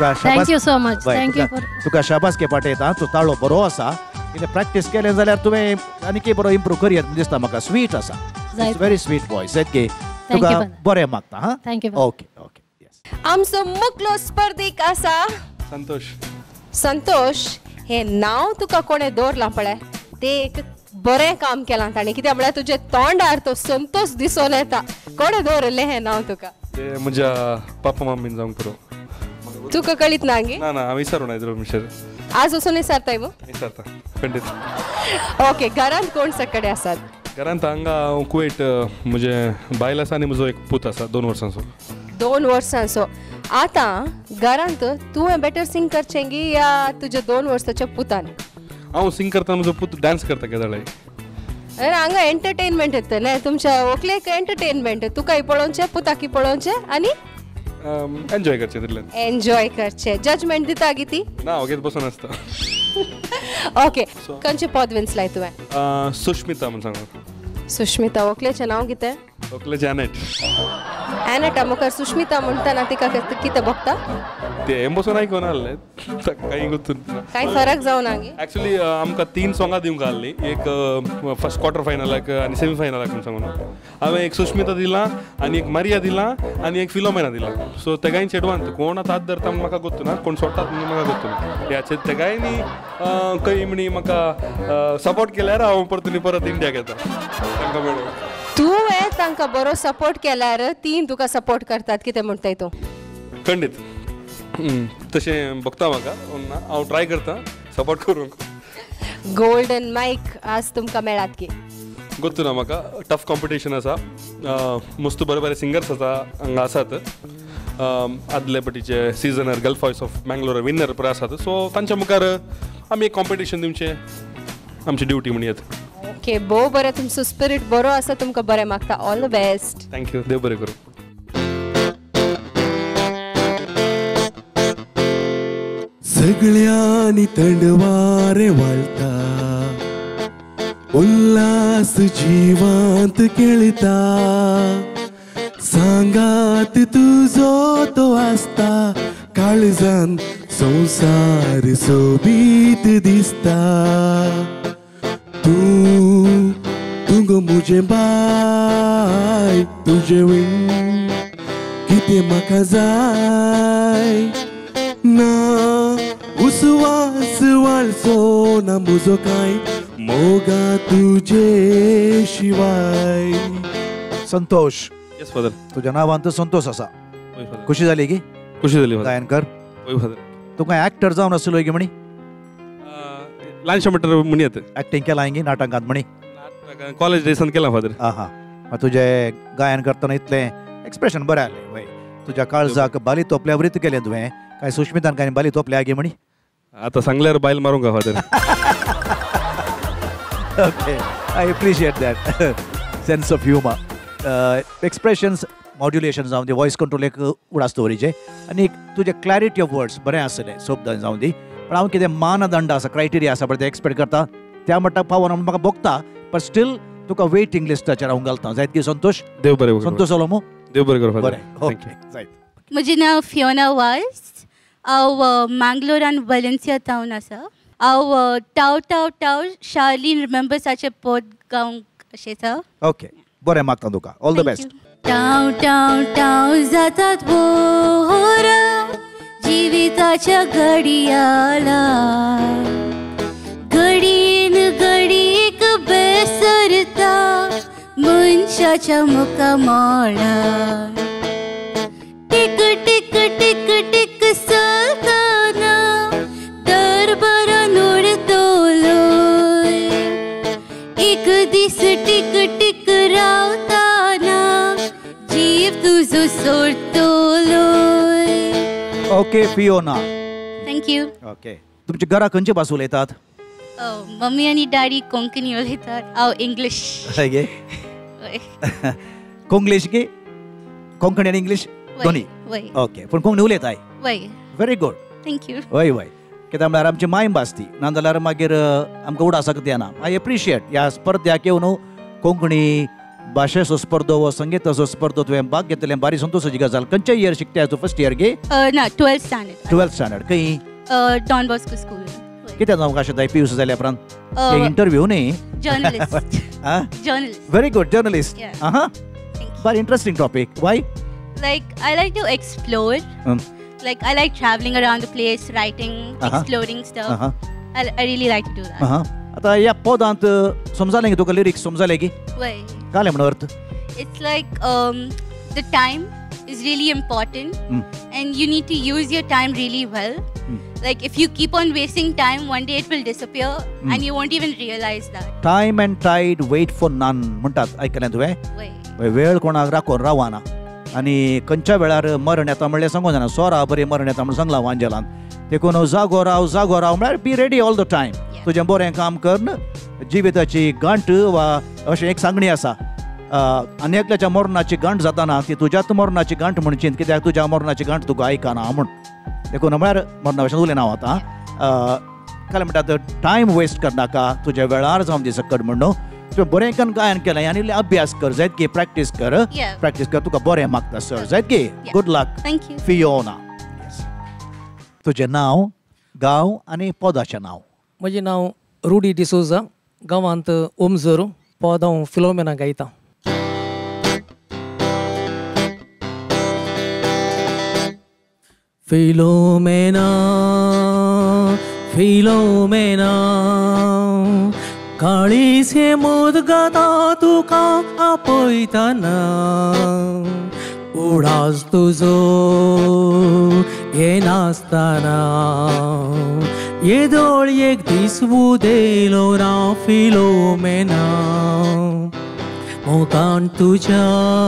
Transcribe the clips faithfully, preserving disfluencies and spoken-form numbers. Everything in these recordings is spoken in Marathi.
Tuka Thank you so much. बय, Thank you तुका- for- तुका शाबासकी पाठयता तूं ताळो बरो आसा इल्लें प्रॅक्टीस केलें जाल्यार तुवें आनीक बरो इम्प्रूव करयत म्हण दिसता म्हाका स्वीट आसा जायत. व्हेरी स्वीट वॉयस सारकी Thank तुका you, brother. बरें मागता हा Thank you, brother. Okay okay yes आमचो मुखलो स्पर्धीक आसा संतोष संतोष. हे नाव तुका कोणे दवरलां पळय ते एक बरें काम केलां ताणें कित्याक म्हळ्यार तुजे तोंडार तो संतोष दिसून येता. कोणे दवरलें हें नाव तुका? ते म्हज्या पापा मम्मीन जावंक पुरो तुका कळीत ना गे ना ना हांव विसरून आयलो मिशर आज वचून विचारताय मग. विसरता खंडीत ओके घरांत कोण सकडे आसात? घरांत हांगा हांव कुवेट म्हजे बायल आसा आनी म्हजो एक पूत आसा दोन वर्सांचो. दोन वर्सांचो. आतां घरांत तुवें बेटर सिंग करचें गी या तुज्या दोन वर्साच्या पुतान? हांव सिंग करता म्हजो पूत डान्स करता केदाळे. अरे हांगा एंटरटेनमेंट येता न्हय तुमच्या व्हंकलेक एंटरटेनमेंट तुकाय पळोवचें पुताकी पळोवचें आनी एन्जॉय करचें तितलें. एन्जॉय करचें. जजमेंट दिता गी ती? ना हांव घेत बसून आसता. ओके खंयचे पद विंचलाय तुवें? अं, सुष्मिता म्हण सांगो. सुष्मिता. व्हंकलेचें नांव कितें? व्हंकले जॅनेट. एनेटा मुखार सुष्मिता म्हणटना तिका कितें बघता? ते हें बसून आयकोन आहलें काही गुतून कांय फरक जावं ना गे? एक्चुअली आमकां तीन सोंगां दिवंक आहलीं. एक फर्स्ट क्वार्टर फायनलाक आनी सेमी फायनलाक म्हण सांगून हांवें एक सुष्मिता दिलां आनी एक मारिया दिलां आनी एक फिलोमेना दिलां. सो तेगांय चेडवान कोण आतां हात धरता म्हण म्हाका गोत्तू ना कोण सोडटात म्हण म्हाका गोत्तू ना. ह्याचे तेगांयनी खंय म्हणी म्हाका सपोर्ट केल्यार हांव परतून परत इंडियाक येता तांकां मेळून. तुवें तांकां बरो सपोर्ट केल्यार तीन तुका सपोर्ट करतात कितें म्हणटाय तूं? खंडीत तशें बघता म्हाका ना हांव ट्राय करता सपोर्ट करूंक. गोल्डन मायक आज तुमकां मेळात की? गोत्तू ना म्हाका टफ कॉम्पिटिशन आसा. मस्त बरे बरे सिंगर्स आसा हांगा आसात. आदले पटीचे सिजनर Gulf voice of Mangalore winner पळय आसात. सो तांच्या मुखार आमी एक कॉम्पिटिशन दिवचें आमची ड्युटी म्हणयात. ओके भोव बरें तुमचो स्पिरीट बरो आसा तुमकां बरें मागता. All the best. थँक्यू देव बरें करूं. सगळ्यांनी थंडवारे वाळटा उल्हास जिवांत खेळटा सांगात तुजो तो आसता काळजान संसार सोबीत दिसता तू तू गो मुजे बाय तुजे विण कितें म्हाका जाय ना उसवास वाळसो ना मुजो काय मोगा तुझे शिवाय. संतोष येस फादर. तुज्या नांवांत संतोष आसा. वय फादर. खुशी जाली की खुशी जाली फादर. गायनकार? वय फादर. तुका ऍक्टर जावन आसलो गी म्हणी? ल्हानशें म्हणटा म्हणयात. ऍक्टिंग केलां गी नाटकांत म्हणी? कॉलेज डेसान केलां फादर. हा हा तुजे गायन करतना इतलें एक्सप्रेशन बरें आसलें वय तुज्या काळजाक बाली तोपल्या वरीत केलें तुवें काय सुष्मितान काय बाली तोपल्या गे म्हणी? आतां सांगल्यार बायल मारूंक का father. Okay I appreciate that sense of humour. Expressions modulation जावन दी वॉयस कंट्रोल एक उडास दवरीचे आनी तुजे क्लॅरिटी ऑफ वर्ड्स बरें आसलें सोप जावन दी. पण हांव कितें मानदंड आसा क्रायटेरिया आसा पळय ते एक्सपेक्ट करता त्या मट्टाक पावोन म्हाका भोगता पण स्टील तुका वेटिंग लिस्टाचेर हांव घालता. जायत की संतोश? देव बरें करूं. संतोष जालो मू? देव बरें करूं फादर. बरें ओके जायत. म्हजें नांव फियोना वाल्स. हांव मँगलोरान वलेन्सिया टावन आसा. हांव टाव टाव टाव शार्लीन रिमेंबर्साचें पद गावंक अशें आसा. ओके बरें मागता तुका. All the best. टाव टाव टाव जातात बोर जिविताच्या घडयाला घडीन घडीक बेसरता मनशाच्या मुखामळा टिक टिक टिक टिक चलताना दरबारान उडतलोय एक दीस टिक टिक रावताना जीव तुजो सोडतलोय. Okay Fiona. थँक्यू. ओके तुमची घरा खंयची भास उलयतात? मम्मी आनी डॅडी कोंकणी उलयतात. हांव इंग्लीश. गे कोंकणीश की कोंकणी आनी इंग्लीश दोनी? वय ओके पूण कोंकणी उलयताय? वय. Very good. थँक्यू. वय वय कित्याक म्हळ्यार आमची मायभास ती नाजाल्यार मागीर आमकां उडासाक दिना. आय एप्रिशिएट ह्या स्पर्ध्याक येवन कोंकणी भाशेचो स्पर्धो व संगीताचो स्पर्धो तुवें भाग घेतलें बारी संतोशाची गजाल. खंयच्या इयर शिकता तूं? फर्स्ट इयर गे? ना ट्वेल्थ स्टँडर्ड. ट्वेल्थ स्टँडर्ड खंय? Don Bosco school. कितें जावंक आशिल्लें पीयूसी जाल्या उपरांत? इंटरव्यू न्ही? Journalist. Journalist. Very good journalist. आहा very interesting topic. Why? Like I like to explore. Um. Like I like traveling around the place, writing, uh-huh. exploring stuff. Uh-huh. I, I really like to do that. Uh-huh. आता ह्या पदांत समजालें की तुका लिरिक्स समजालें की? Why? काय म्हणून अर्थ? It's like um, the time is really important, mm. and you need to use your time really well. Mm. Like if you keep on wasting time, one day it will disappear, mm. and you won't even realize that. Time and tide wait for none म्हणतात. ऐकलें तुवें? Why? वेळ कोणाक राखून रावना आनी खंयच्या वेळार मरण येता म्हणल्यार सांगूं जाणा. सोरा बरें मरण येता म्हणून सांगलां वांजेलान. देखून जागो राव जागो राव म्हळ्यार be ready all the time. तुजें बरें काम कर. जिविताची गांठ वा अशें एक सांगणी आसा. आनी एकल्याच्या मरणाची गांठ जाताना ती तुज्याच मरणाची गांठ म्हणची, कित्याक तुज्या मरणाची गांठ तुका आयकना म्हूण. देखून म्हळ्यार मरणा भशेन उलयना हांव आतां. काय म्हणटात टायम वेस्ट करनाका. तुज्या वेळार जावं दी सकट म्हण न्हू. तुवें बरें करून गायन केलें आनी अभ्यास कर जायत की प्रॅक्टीस कर. प्रॅक्टीस कर तुका बरें मागता सर जायत की. Good luck. थँक्यू. फियोना. तुजें नांव, गांव आनी पदाचें नांव? म्हजें नांव रुडी डिसोजा. गांवांत ओमझर. पद हांव फिलोमेना गायतां. फिलोमेना फिलोमेना काळीचे मुदगता तुका आपयतना उडास तुजो येनासतना येदोळ एक दीस उदेलो ना फिलोमेना. मोगान तुज्या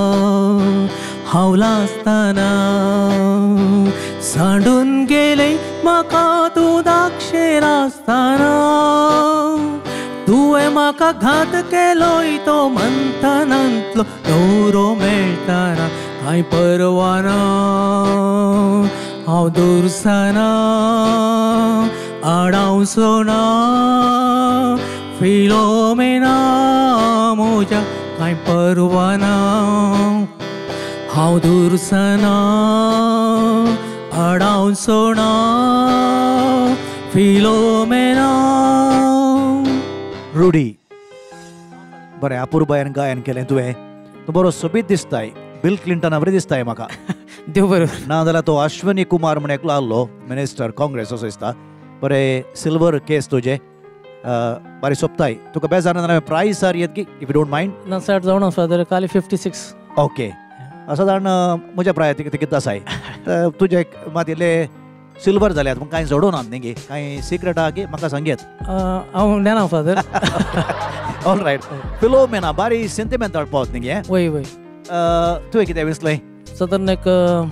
हावलासतना सांडून गेले म्हाका तूं दाक्षेर आसतना. तुवें म्हाका घात केलोय तो मंथनांतलो दौरो मेळटाना कांय परवाना. हांव दुरसाना आडावचो ना फिलोमेना म्हज्या कांय परवाना. हांव दुरसाना आडावचो ना फिलोमेना. रुडी बरें अपूर्बायन गायन केलें तुवें. तूं बरो सोबीत दिसताय. बिल क्लिंटना बरें दिसताय म्हाका. देव बरोबर. ना जाल्यार तो अश्विनी कुमार म्हण एकलो आसलो मिनिस्टर काँग्रेस असो दिसता. बरें सिल्वर केस तुजे बरें सोंपताय. तुका बेजार जाल्यार प्रायज सार येत की इफ यू डोंट मायंड? ना साठ जावन आसा जाल्यार काली फिफ्टी सिक्स. ओके. सादारण म्हज्या प्रायात कितें आसाय तुजे मात इल्ले सिल्वर जाल्यात पूण कांय जोडोनात न्ही गे. कांय सिक्रेट आहा की म्हाका सांगयात. हांव नेना फादर. All right. फिलोमेना बारी सेंटिमेंटल पद न्ही गे. वय वय. तुवें कितें विसलय? सादारण एक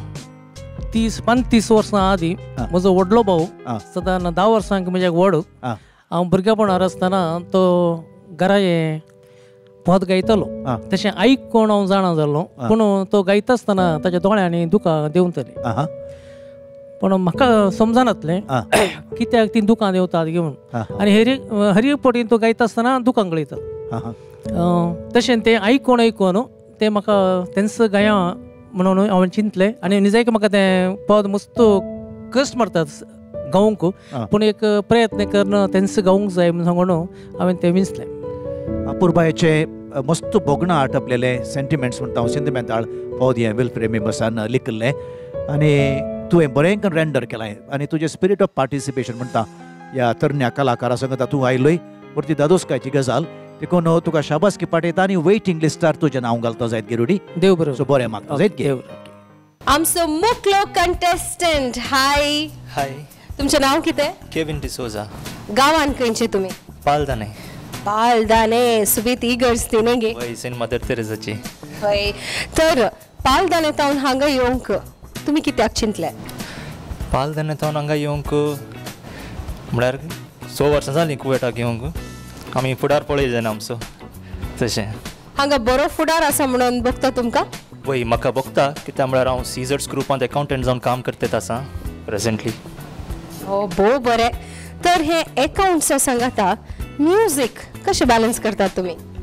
तीस पंचवीस वर्सां आदी म्हजो व्हडलो भाऊ सादारण धा वर्सांक म्हज्या व्हड. हांव भुरगेपणार आसतना तो घरा हें पद गायतालो. तशें आयकून हांव जाणा जाल्लो. पूण तो गायता आसतना ताच्या दोळ्यांनी दुकां देंवतलीं. पण म्हाका समजनातलें कित्याक ती दुकां देंवतात घेवन. आनी हर हर एक फावटी तो गायता आसतना दुकां गळयता. तशें तें आयकून आयकून तें म्हाका तेंच गाया म्हणून हांवें चिंतलें. आनी निजायक म्हाका तें पद मस्त कश्ट मारतात गावूंक. पूण एक प्रयत्न करून तेंच गावूंक जाय म्हूण सांगून हांवें तें विंचलें. अपूर्बायेचे मस्त बोगणा आटपलेले सेंटिमेंट्स म्हणटा हांव सेंटिमेंटल पद हें विल्फ्रेड मेंबर्सान लिखिल्लें. आनी तुवें बरें करून रेंडर केलां. आनी तुजें स्पिरीट ऑफ पार्टिसिपेशन म्हणटा ह्या तरण्या कलाकारा संगत तूं आयलोय परती दादोसकायची गजाल. देखून तुका शाबासकी पाठयता आनी वेटिंग लिस्टार तुजें नांव घालता जायत गे रुडी. देव बरोबर. सो बरें मागता जायत गे. आमचो मुखलो कंटेस्टंट. हाय. हाय. तुमचें नांव कितें? केविन डिसोजा. गांवान खंयचे तुमी? पालदाने. पालदाने. सुबीत इगर्स ती न्ही गे. वय सेंट मदर तेरेजाची. हय. तर पालदाने तावन हांगा येवंक तुमी कित्याक चिंतले? पालदाने तावन हांगा येवंक म्हळ्यार स वर्सां जालीं कुवेटाक येवंक. आमी फुडार पळय जायना आमचो तशें. हांगा बरो फुडार आसा म्हणून बघता तुमकां? वय म्हाका बघता कित्याक म्हळ्यार हांव सिजर्स ग्रुपांत अकावंटंट जावन काम करतेत आसा प्रेझेंटली. हो भोव बरें. तर हे अकाउंट्स सांगाता म्युजीक कशें बॅलन्स करतात तुमी?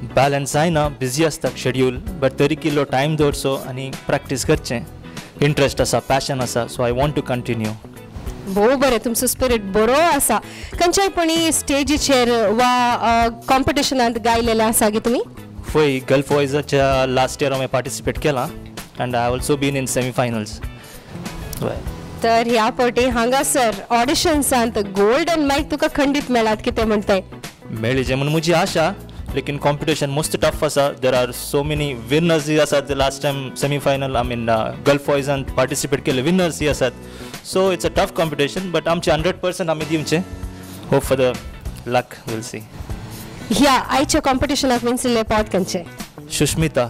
बॅलन्स जायना बिझी आसता शेड्यूल बट तरी किल्लो टायम दवरचो आनी प्रॅक्टीस करचें इंट्रस्ट आसा पॅशन आसा so I want to continue भोव बरें तुमचो स्पिरीट बरो आसा खंयच्यायपणी स्टेजीचेर वा कॉम्पिटिशनांत गायलेलें आसा गे तुमी वय गल्फ वॉयजाच्या लास्ट इयर हांवें पार्टिसिपेट केलां and I also been in semi finals तर ह्या फावटी हांगासर ऑडिशन्सांत गोल्डन मायक तुका खंडीत मेळ्ळात कितें म्हणटाय मेळ्ळें म्हूण म्हजी आशा लेकिन कॉम्पिटिशन मस्त टफ आसा there are so many winners जी आसात last time semi final I mean Gulf वॉयजांत पार्टिसिपेट केले विनर्स ही आसात so it's a tough competition but आमचे हंड्रेड पर्संट आमी दिवचे hope for the luck will see ह्या आयच्या कॉम्पिटिशनाक विंचिल्ले पावत खंयचे सुष्मिता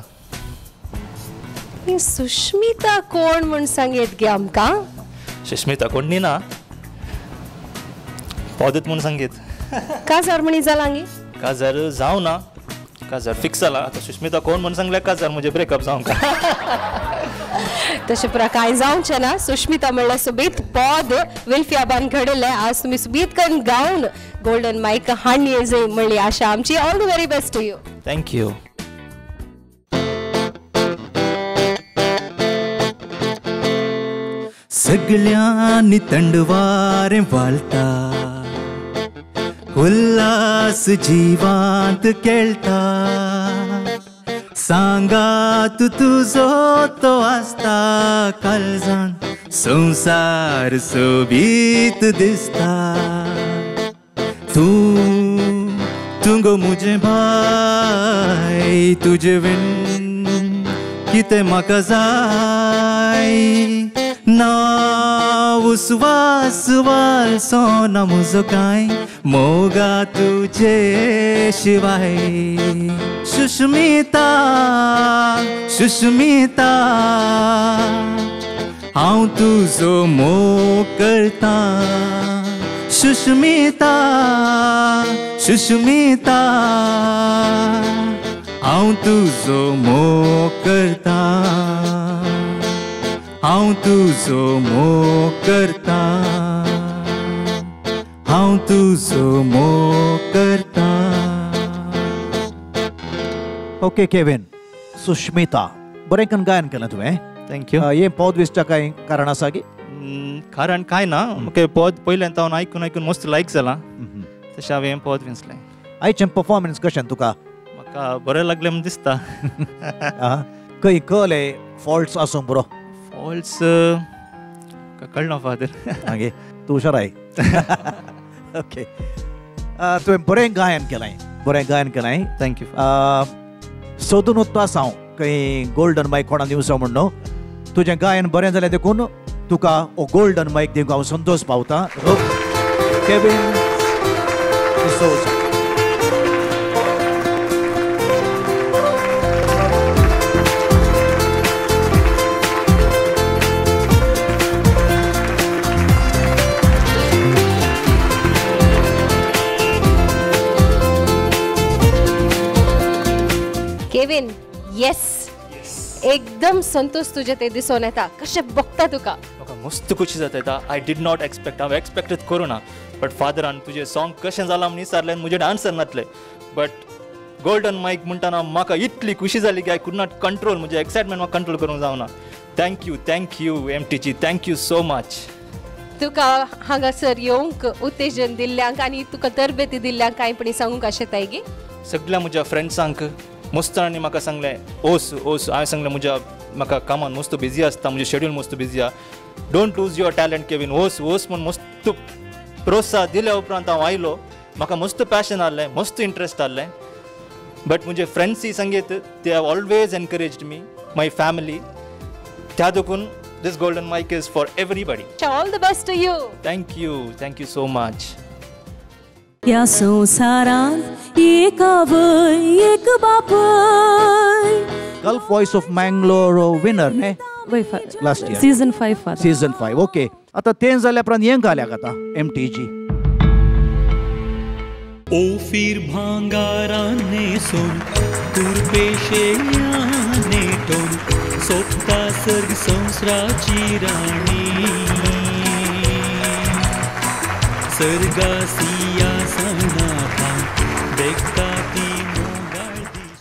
ही सुष्मिता कोण म्हूण सांगीत गे आमकां सुष्मिता कोण न्ही ना पॉदत म्हूण सांगीत काजार म्हणी जाला गे काजार जावं ना काजार फिक्स जाला आतां सुष्मिता कोण म्हूण सांगल्यार काजार म्हणजे ब्रेकअप जावंक तशें पुरा कांय जावचें ना सुष्मिता म्हणल्यार सुबेत पद विल्फियाबान घडयलें आज तुमी सुबेत करून गावन गोल्डन मायक हाडून येजय म्हणली आशा आमची all the very best to you thank you सगळ्यांनी थंडवारें वाळटा उल्हास जिवांत खेळटा सांगात तुजो तो आसता काळजान संसार सोबीत दिसता तूं तुंगो मुजे भाय तुजे विण कितें म्हाका जाय नांव उस्वास वालसो ना म्हजो कांय मोगा तुजे शिवाय सुष्मिता सुष्मिता हांव तुजो मोग करता सुष्मिता सुष्मिता हांव तुजो मोग करता हांव तुजो मोग करता हांव तुजो मोग करता ओके केविन सुष्मिता बरें करून गायन केलें तुवें थँक्यू हे पद विसच्या कांय कारण आसा गी कारण कांय ना म्हाका पद पयल्यान हांव आयकून आयकून मस्त लायक जाला तशें हांवें पद विंचलें आयचें परफॉर्मन्स कशें तुका म्हाका बरें लागलें म्हण दिसता खंय कळ्ळे फॉल्ट्स आसूं बरो फॉल्ट्स कळना फादर हागे तूं हुशाराय ओके तुवें बरें गायन केलें बरें गायन केलें थँक्यू सोदून उत्तास हांव खंय गोल्डन मायक कोणा दिवचो म्हूण न्हू तुजें गायन बरें जालें देखून तुका हो गोल्डन मायक दिवंक हांव संतोश पावता केविन डिसोजा केविन येस एकदम संतोष तुजे ते दिसून येता कशें बघता तुका म्हाका मस्त खुशी जाता येता आय डीड नॉट एक्सपेक्ट हांव एक्सपेक्टेड करूं ना बट फादरान तुजें सॉंग कशें जालां म्हूण विचारलें म्हजें आन्सर नासलें बट गोल्डन मायक म्हणटाना म्हाका इतली खुशी जाली की आय कूड नॉट कंट्रोल म्हजें एक्सायटमेंट म्हाका कंट्रोल करूंक जावना थँक्यू थँक्यू एम टीची थँक्यू सो मच तुका हांगासर येवंक उत्तेजन दिल्ल्यांक आनी तुका तरबेती दिल्ल्यांक कांयपणी सांगूंक आशेताय गी सगळ्या म्हज्या फ्रेंड्सांक मस्त जाणांनी म्हाका सांगलें ओस ओस हांवें सांगलें म्हज्या म्हाका कामान मस्त बिजी आसता म्हजें शेड्यूल मस्त बिजी आहा don't lose your talent Kevin ओस ओस म्हूण मस्त प्रोत्साह दिल्या उपरांत हांव आयलो म्हाका मस्त पॅशन आहलें मस्त इंट्रस्ट आहलें बट म्हजे फ्रेंड्स संगीत they have always encouraged me my family त्या देखून this golden mic is for everybody all the best to you thank you thank you so much या संसारांत एक आवय एक बापाय Gulf voice of Mangalore winner ने last year season five season five okay आता तें जाल्या उपरांत हें घाल्याक आतां एम टी जी ओफीर भांगाराने सोन तुरपेशे नेटोन सोपता सर्ग संसराची राणी सर्गासिया सनापा देखता ती मोगाळदी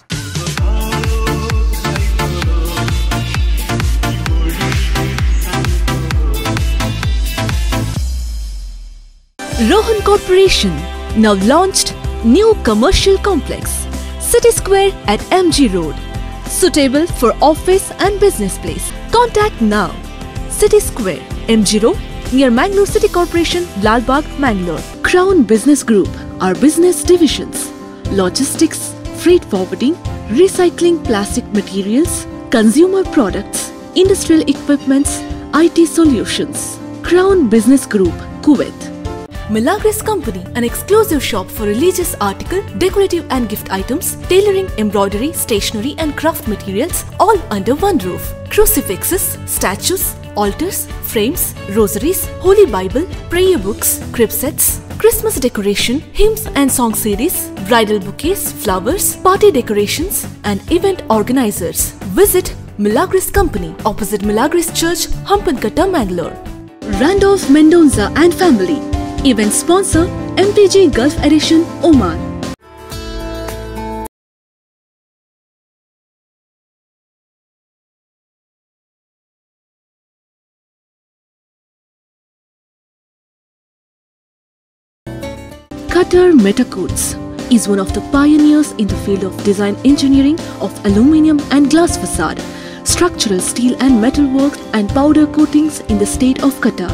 Rohan Corporation now launched new commercial complex, City Square at M G Road, suitable for office and business place. Contact now. City Square, M G Road, near Mangalore City Corporation, Lalbagh, Mangalore. Crown Business Group, our business divisions: logistics, freight forwarding, recycling plastic materials, consumer products, industrial equipments, I T solutions. Crown Business Group, Kuwait. Milagres Company, an exclusive shop for religious article, decorative and gift items, tailoring, embroidery, stationery and craft materials, all under one roof. Crucifixes, statues, altars, frames, rosaries, Holy Bible, prayer books, crib sets, Christmas decoration, hymns and song series, bridal bouquets, flowers, party decorations and event organizers. Visit Milagres Company, opposite Milagres Church, Hampankata, Mangalore. Randolph Mendoza and Family. Event sponsor, M T G Gulf Edition, Oman. Qatar Metacoats is one of the pioneers in the field of design engineering of aluminium and glass facade, structural steel and metal works and powder coatings in the state of Qatar.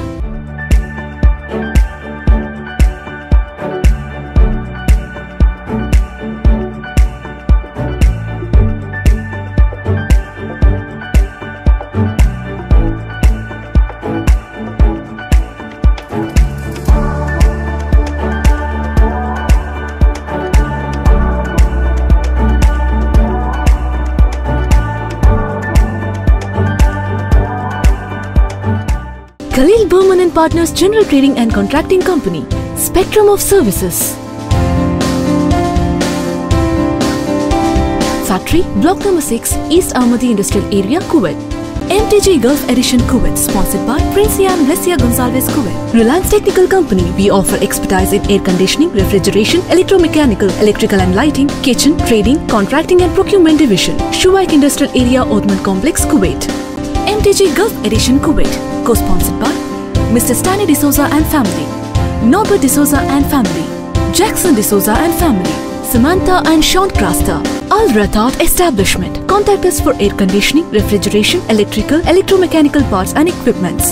Khalil Berman and Partners General Trading and Contracting Company, Spectrum of Services. Factory, Block Number six, East Ahmadi Industrial Area, Kuwait. M T G Gulf Edition, Kuwait, sponsored by Prince Ian Lesia Gonzalez, Kuwait. Reliance Technical Company, we offer expertise in air conditioning, refrigeration, electromechanical, electrical and lighting, kitchen, trading, contracting and procurement division. Shuaik Industrial Area, Ottoman Complex, Kuwait. M T G Gulf Edition, Kuwait, co-sponsored by Mister Stanley D'Souza and Family, Norbert D'Souza and Family, Jackson D'Souza and Family, Samantha and Sean Crasta, Al Ratat Establishment. Contact us for air conditioning, refrigeration, electrical, electromechanical parts and equipments.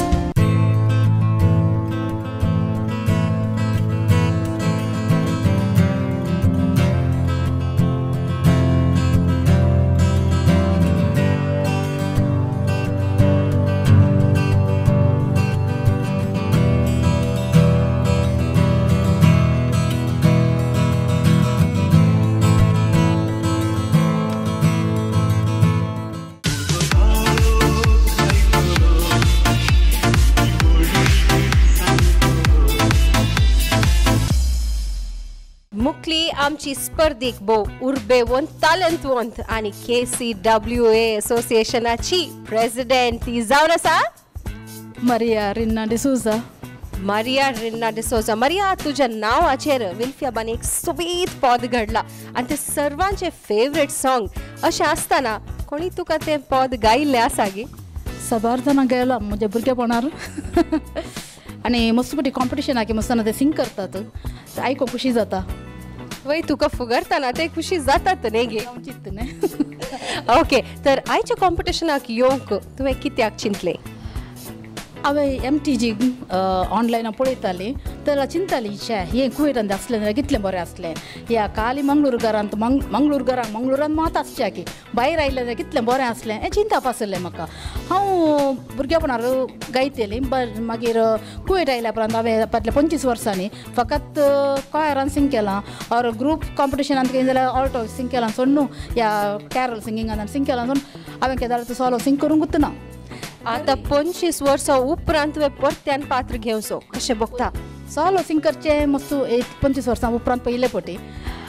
मुकली आमची स्पर्धीक भोव उर्बेवंत तालंतवंत आणि के सी डब्ल्यू ए असोसिएशनाची प्रेसिडेंट ती जावन आसा Maria Rinna D'Souza. Maria Rinna D'Souza. Maria, तुझ्या नावाचेर विल्फियाबान एक सोबीत पद घडला आणि ते सर्वांचे फेवरेट सॉन्ग अशें आसतना कोणी तुका तें पद गायिल्लें आसा गे? सबारतना गायला म्हज्या भुरगेपणार आनी मस्त बरी कॉम्पिटिशनाक मस्तना ते सिंग करतात आयको खुशी जाता. वय तुका फुगरतना ते खुशी जातात न्ही गे? चित्त न्ही. ओके, तर आयच्या कॉम्पिटिशनाक येवंक तुवें कित्याक चिंतलें? हांवें एम टी जी ऑनलायन पळयताली तेन्ना चिंताली शे हें कुवेटांत आसलें जाल्यार कितलें बरें आसलें. ह्या काली मंगळूरकारांत मंग मंगळूरकारांक मंगळूरांत मात आसचें की भायर आयलें जाल्यार कितलें बरें आसलें हें चिंताप आसलें म्हाका. हांव भुरगेपणार गायतली मागीर कुवेट आयल्या उपरांत हांवें फाटल्या पंचवीस वर्सांनी फकत कॉयरान सिंग केलां ऑर ग्रूप कॉम्पिटिशनांत कितें जाल्यार ऑल्टो सिंग केलां सोड न्हू ह्या कॅरल सिंगिंगान सिंग केलां सोड हांवें केदार तो सोलो सिंग करूंकूच ना. आतां पंचवीस वर्सां उपरांत तुवें परत्यान पात्र घेवचो कशें बघता? सोलो सिंग करचें मस्त एक पंचवीस वर्सां उपरांत पयले पटी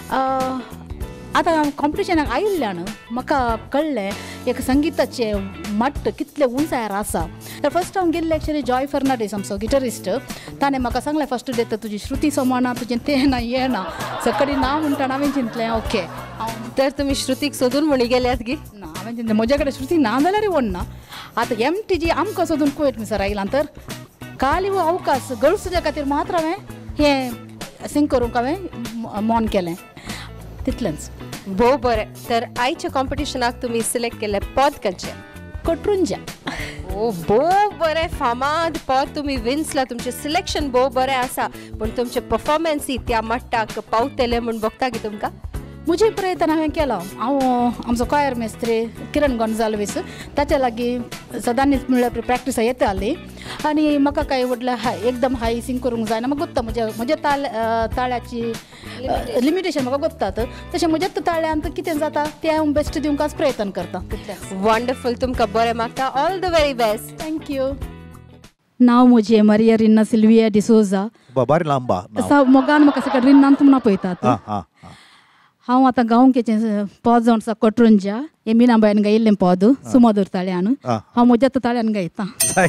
आतां कॉम्पिटिशनाक आयिल्ल्यान म्हाका कळ्ळें एक संगीताचें मट्ट कितलें उंचायर आसा. तर फस्ट हांव गेल्लें एक्चुली जॉय फर्नांडीस आमचो गिटरिस्ट ताणें म्हाका सांगलें फस्ट डे तर तुजी श्रुती समना तुजें तें ना हें ना सकडी ना म्हणटा हांवें चिंतलें ओके. तर तुमी श्रुतीक सोदून म्हणी गेल्यात गे? ना हांवें चिंतलें म्हजे कडेन श्रुती ना जाल्यार व्हड ना. आतां एम टी जी आमकां सोदून कुवेट मिसर आयलां तर खाली वो अवकाश गर्ल्साच्या खातीर मात्र हांवें हें सिंग करूंक हांवें मोन केलें तितलेंच. भोव बरें. तर आयच्या कॉम्पिटिशनाक तुमी सिलेक्ट केले पद खंयचें? कोट्रुंजा. ओ भोव बरें फामाद पद तुमी विन्सला. तुमचें सिलेक्शन भोव बरें आसा पूण तुमचे परफॉर्मन्सी त्या मट्टाक पावतले म्हूण बगता की तुमकां? म्हजे प्रयत्न हांवें केलो. हांव आमचो कॉयर मेस्त्री किरण गोंजाल्वीस ताच्या लागीं सदांच म्हणल्यार प्रॅक्टीस येताली आनी म्हाका काय व्हडलें हाय एकदम हाय सिंग करूंक जायना. म्हाका गोत्ता म्हज्या म्हज्या ताळ ताळ्याची लिमिटेशन म्हाका गोत्तात. तशें म्हज्याच ताळ्यांत कितें जाता तें हांव बेस्ट दिवंकच प्रयत्न करता. वंडरफूल. तुमकां बरें मागता. All the very best. Thank you. नांव म्हजें मारिया रिन्ना सिल्विया डिसोजा. बरें लांबा मोगान म्हाका सगळें रिन्नांत म्हणून पळयतात. हांव आतां गांवकेचें पद जावन आसा कोट्रुंजा. हें मिनाबायन गायिल्लें पद सुमोदर ताळ्यान. हांव म्हज्या ताळ्यान गायता.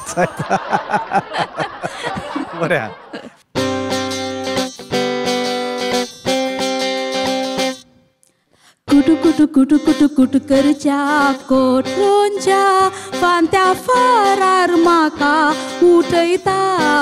बरें. कुटू कुटू कुटू कुटू कुटू करच्या कोट्रुंजा पांत्या फरार म्हाका उठयता.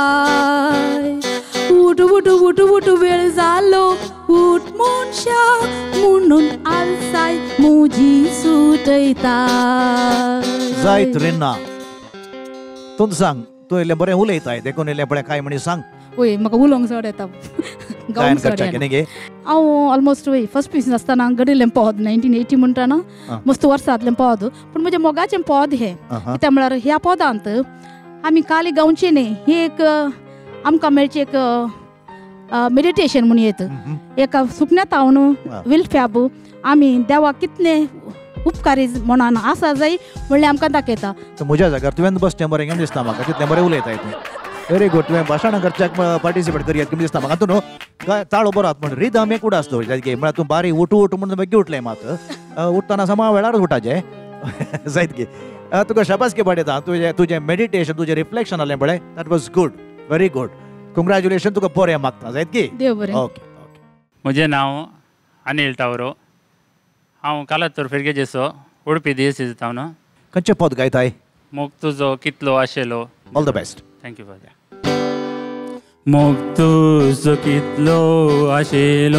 उठ उठ उठ उठ वेळ जालो उठ मनशा म्हणून आलसाय म्हजी सुटयता. जायत रिन्ना तूं सांग. तूं इल्लें बरें उलयताय देखून इल्लें बरें काय म्हणी सांग. वय म्हाका उलोवंक चड येता. गावंक चड येना. हांव ऑलमोस्ट वय फर्स्ट पीस आसतना गडिल्लें पद नायन्टीन एटी म्हणटाना मस्त वर्सांतलें पद पूण म्हजें मोगाचें पद हें. कित्याक म्हळ्यार ह्या पदांत आमी खाली गावचें न्ही. ही एक आमकां मेळची एक मेडिटेशन म्हणून येत. एका सुकण्यात हांव विल फॅब आमी देवाक कितलें उपकारी म्हणून आसा जाय म्हणलें आमकां दाखयता. म्हज्या जाग्यार तुवें बसचें बरें केन्ना दिसता म्हाका. कितलें बरें उलयताय तूं. Very good. तुवें भाशणां करच्याक पार्टिसिपेट करियात कमी दिसता म्हाका. तूं न्हू ताळो बरो आसा पूण रिदम एक उडा आसता म्हळ्यार तूं बारी उठ उठ म्हणून बेगी उठलें मात उठताना समा वेळार उठाचें जायत गे. तुका शाबासकी पाडयता. तुजें तुजें मेडिटेशन तुजें रिफ्लेक्शन जालें पळय that was good. Very good. Congratulation. तुका बरें मागता जायत की. देव बरें. ओके. म्हजें नांव अनिल टावरो. हांव कालातोर फेरगेजेचो उडपी दियेसी जाता न्हू. खंयचें पद गायताय? मोग तुजो कितलो आशिल्लो. All the best. Thank you for that. मोग तुजो कितलो आशिल्लो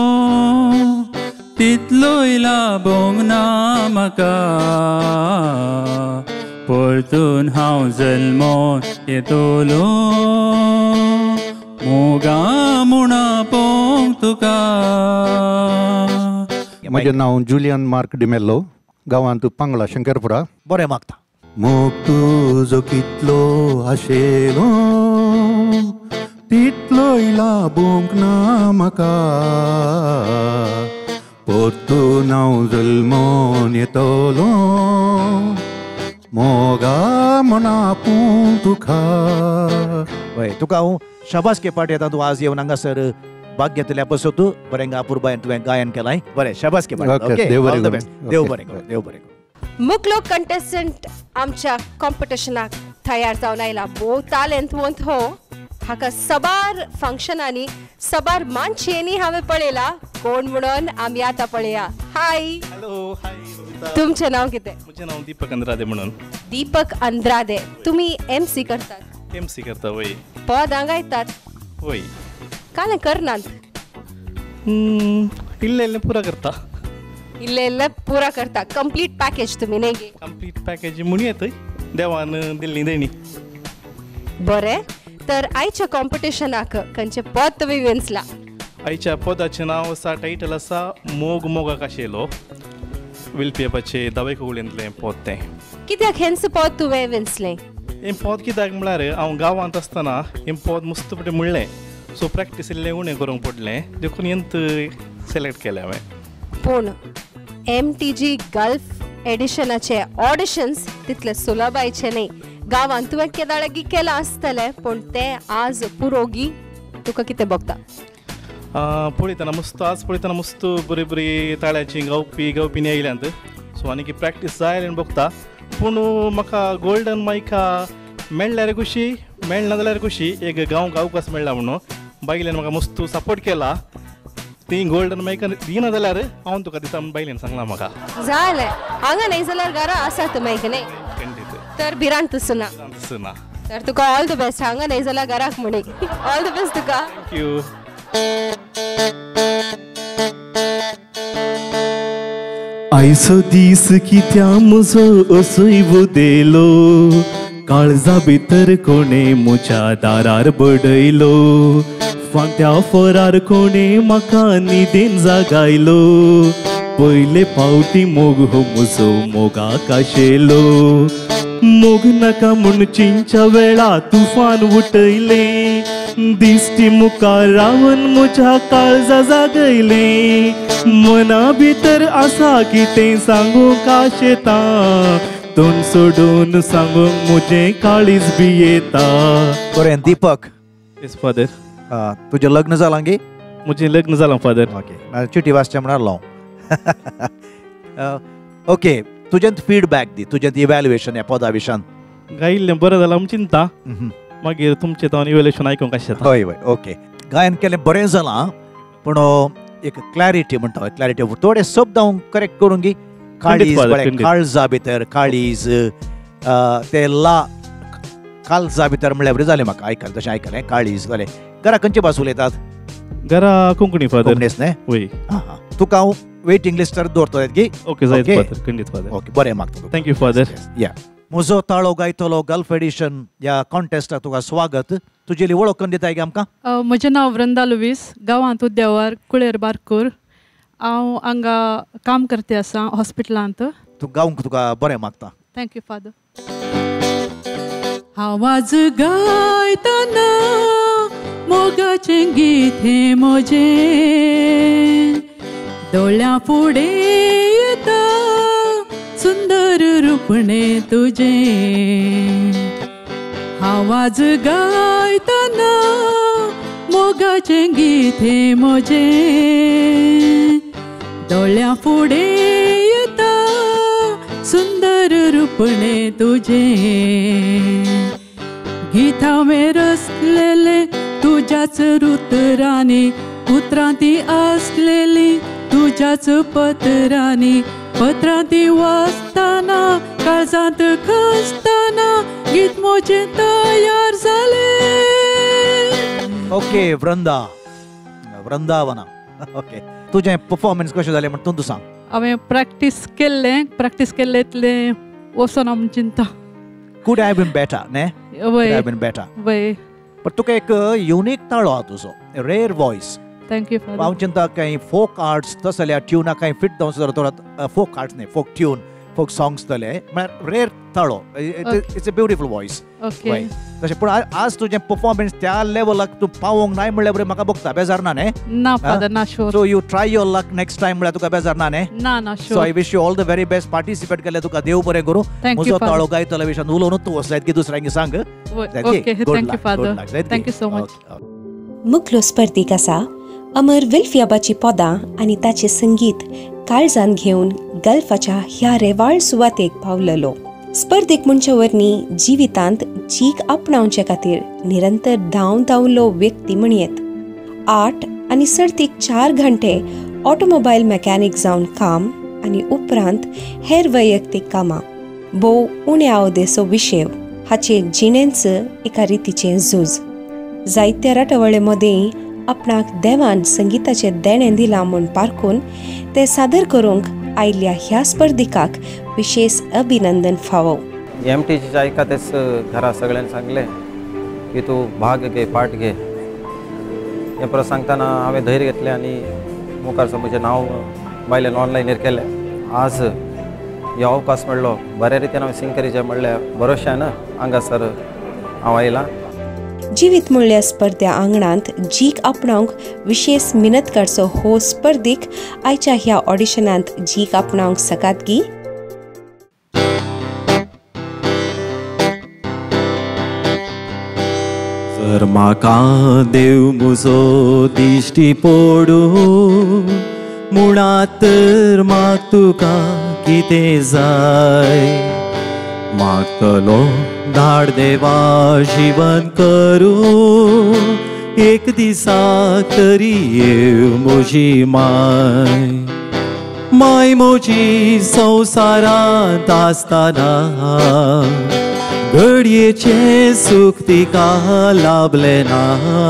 तितलोय लाबोंक ना म्हाका. परतून हांव जल्मोन येतलो मोगा म्हणा पोंग तुका. म्हजें नांव जुलियन मार्क डिमेल्लो. गांवांत पांगळा शंकरपुरा. बरें मागता. मोग तुजो कितलो आशिल्लो तितलोय लाबोंक ना म्हाका. परतून हांव जल्मोन येतलो मोगा म्हणा पूं तुका. हय तुका हांव शाबासकी पाडयता. तूं आज येवन हांगासर भाग घेतल्या पासून तूं बरें अपुर्बायन तुवें गायन केलां. बरें शाबासकी पाडयता. देव बरें करूं. देव बरें करूं. मुखलो कंटेस्टंट आमच्या कॉम्पिटिशनाक तयार जावन आयला. भोव टॅलेंटवंत हो. हाका सबार फंक्शनांनी सबार मानशेंनी हांवें पळयला. कोण म्हणून आमी आतां पळया. हाय. हॅलो. हाय. तुमचें नांव कितें? म्हजें नांव दीपक अंद्रादे म्हणून. दीपक अंद्रादे. तुमी एम सी करतात? एम सी करता. वय. पद गायतात? वय. कालें करनात? इल्लें इल्लें पुरा करता. इल्लें इल्लें पुरा करता. कंप्लीट पॅकेज तुमी न्ही गे? कंप्लीट पॅकेज म्हणून येतय देवान दिल्ली देणी. बरें. तर आयच्या कॉम्पिटिशनाक खंयचें पद तुमी विन्सला? आयच्या पदाचें नांव आसा टायटल आसा मोग मोगाक आशिल्लो. विलपियेपाचें दावे कोवळेंतलें पद तें. कित्याक हेंच पद तुवें विन्सलें? हें पद कित्याक म्हळ्यार हांव गांवांत आसतना हें पद मस्त पटें म्हणलें सो प्रॅक्टीस इल्लें उणें करूंक पडलें देखून हेंत सिलेक्ट केलें हांवें. पूण एम टी जी गल्फ एडिशनाचे ऑडिशन्स तितले सुलभायचे न्ही. गांवांत तुवें केदाळगी केलां आसतलें पूण तें आज पुरोगी तुका कितें भोगता? पळयतना मस्त आज पळयतना मस्त बरी बरी ताळ्याची गावपी गावपीनी आयल्यांत सो आनी प्रॅक्टीस जाय जाल्यार भोगता. पूण म्हाका गोल्डन मायका मेळ्ळ्यार खुशी मेळना जाल्यार खुशी. एक गांवक अवकाश मेळ्ळा म्हणून बायलेन म्हाका मस्त सपोर्ट केला. ती गोल्डन मायका दिना जाल्यार हांव तुका दिता म्हूण बायलेन सांगलां म्हाका. जालें. हांगा न्ही जाल्यार घरा आसात मायक न्ही. तर भिरांत सुना. सुना. तर तुका ऑल द बेस्ट हांगा नाही जाल्यार घराक म्हणी ऑल द बेस्ट तुका थँक्यू. आयसो दीस कित्या म्हजो असोय देलो काळजा भितर कोणे म्हज्या दारार बडयलो फांत्या फरार कोणे म्हाका न्हिदेन जागायलो पयले फावटी मोग हो म्हजो मोगाक आशेलो मोग नाका म्हूण चिंच्या वेळा तुफान उठयले दिश्टी मुखार रावन म्हज्या काळजा जागयले मना भितर आसा कितें सांगूंक आशेता तोंड सोडून सांगूंक म्हजें काळीज बी येता. बरें दीपक. Yes father. तुजें लग्न जालां गे? म्हजें लग्न जालां फादर. ओके चिटी वाचचें म्हणल्यार लाव. ओके तुजें फीडबॅक दी तुजें इवॅल्युएशन ह्या पदा विशयान. गायिल्लें बरें जालां म्हूण चिंता मागीर तुमचें तो इवॅल्युएशन आयकूंक आशेता. हय हय ओके गायन केलें बरें जालां पूण एक क्लॅरिटी म्हणटा क्लॅरिटी थोडे शब्द हांव करेक्ट करूंक गी. काळीज काळजा भितर काळीज ते ला काळजा भितर म्हणल्यार बरें जालें म्हाका आयकलें तशें आयकलें काळीज जालें. घरा खंयचे भास उलयतात? घरा कोंकणी फादर. कोंकणीच न्ही? वय. तुका हांव वेटिंग लिस्टार दवरतलो गी. ओके जायत फादर खंडीत फादर. ओके बरें मागता. Thank you father. या म्हजो ताळो गायतलो गल्फ एडिशन ह्या कॉन्टेस्टाक तुका स्वागत. तुजेली वळख करून दिताय गे आमकां? म्हजें नांव वृंदा लुवीस गांवांत उद्देवार कुळेर बारकूर. हांव हांगा काम करते आसा हॉस्पिटलांत. तूं गावंक तुका बरें मागता. Thank you father. आवाज गायतना मोगाचें गीत हें म्हजें दोळ्या फुडें येता सुंदर रूपणें तुजें. आवाज गायतना मोगाचें गीत हें म्हजें दोळ्या फुडें येता सुंदर रूपणें तुजें. गीत हांवें रचलेलें तुज्याच रुतरांनी उतरां ती आसलेली तुज्याच पत्रांनी पत्रां ती वाचतना काळजांत खसतना गीत म्हजें तयार जालें. ओके वृंदा वृंदावना. ओके तुजें परफॉर्मन्स कशें जालें म्हण तूं सांग. हांवें प्रॅक्टीस केल्लें प्रॅक्टीस केल्लें इतलें वचोना म्हूण चिंता. Could have been better, ne? Could have been better. वय. पण तुका एक युनिक ताळो हा तुजो रेअर वॉइस. Thank you father. हांव चिंता काही फोक आर्ट्स तस जाल्यार ट्युना काही फिट जावन सुद्दां थोडा फोक आर्ट्स न्ही फोक ट्यून फोक सॉंग्स जाले म्हळ्यार रेअर ताळो. It's a beautiful voice. Okay तशें पूण आज तुजें परफॉर्मन्स त्या लेवलाक तूं पावोंक नाय म्हणल्यार बरें म्हाका बघता बेजार ना न्ही? ना फादर ना sure. So you try your luck next time म्हणल्यार तुका बेजार ना न्ही? ना ना sure. So I wish you all the very best participate केले तुका देव बरें करूं. म्हजो ताळो गायतलो विशयान उलोवनूच तूं वचत की दुसऱ्यांक सांग. Okay thank you father. Thank you so much. मुखलो स्पर्धीक आसा अमर विल्फियाबाची पदां आनी ताचें संगीत काळजान घेवन गल्फाच्या ह्या रेवाळ सुवातेक पावलेलो. स्पर्धेक म्हणचे वरनी जिवितांत जीक आपणावचे खातीर निरंतर धांव धांवलो व्यक्ती म्हणयेत. आठ आनी सर्तीक चार घंटे ऑटोमोबायल मॅकॅनिक जावन काम आनी उपरांत हेर वैयक्तीक कामां भोव उण्या अवदेचो विशेव हाचे जिणेंचं एका रितीचें झूज. जायत्या राटवळे मदें आपणाक देवान संगीताचें देणें दिलां म्हूण पारखून ते सादर करूंक आयिल्ल्या ह्या स्पर्धिकाक विशेष अभिनंदन फावो. एम टी जीच्या ऐकातेच घरा सगळ्यांनी सांगले की तू भाग घे पार्ट घे. हे परत सांगताना हांवें धैर्य घेतलें आनी मुखारचं म्हजें नांव बायलेन ऑनलायनीर केलें. आज ह्यो अवकाश मेळ्ळो बऱ्या रितीन हांवें सिंग करीचें म्हणल्यार भरोशान हांगासर हांव आयलां. जिवीत म्हणल्या स्पर्धा आंगणांत जीक आपणावंक विशेष मिनत करचो हो स्पर्धीक आयच्या ह्या ऑडिशनांत जीक आपणावंक सकात गी. जर म्हाका देव म्हजो दिश्टी पडू मुळात तर म्हाका तुका कितें जाय मागतलो धाड देवा जीवन करूं एक दिसाक तरी येव म्हजी माय. माय म्हजी संवसारांत आसतना घडयेचे सुख तिका लाभले ना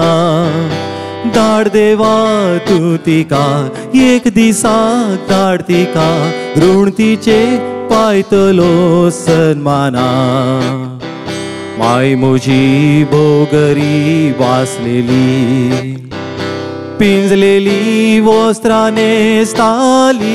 धाड देवा तू तिका एक दिसाक धाड तिका ऋण तिचे पायतलो सन्माना माय म्हजी भोगरी वाचलेली पिंजलेली वस्त्रां नेसताली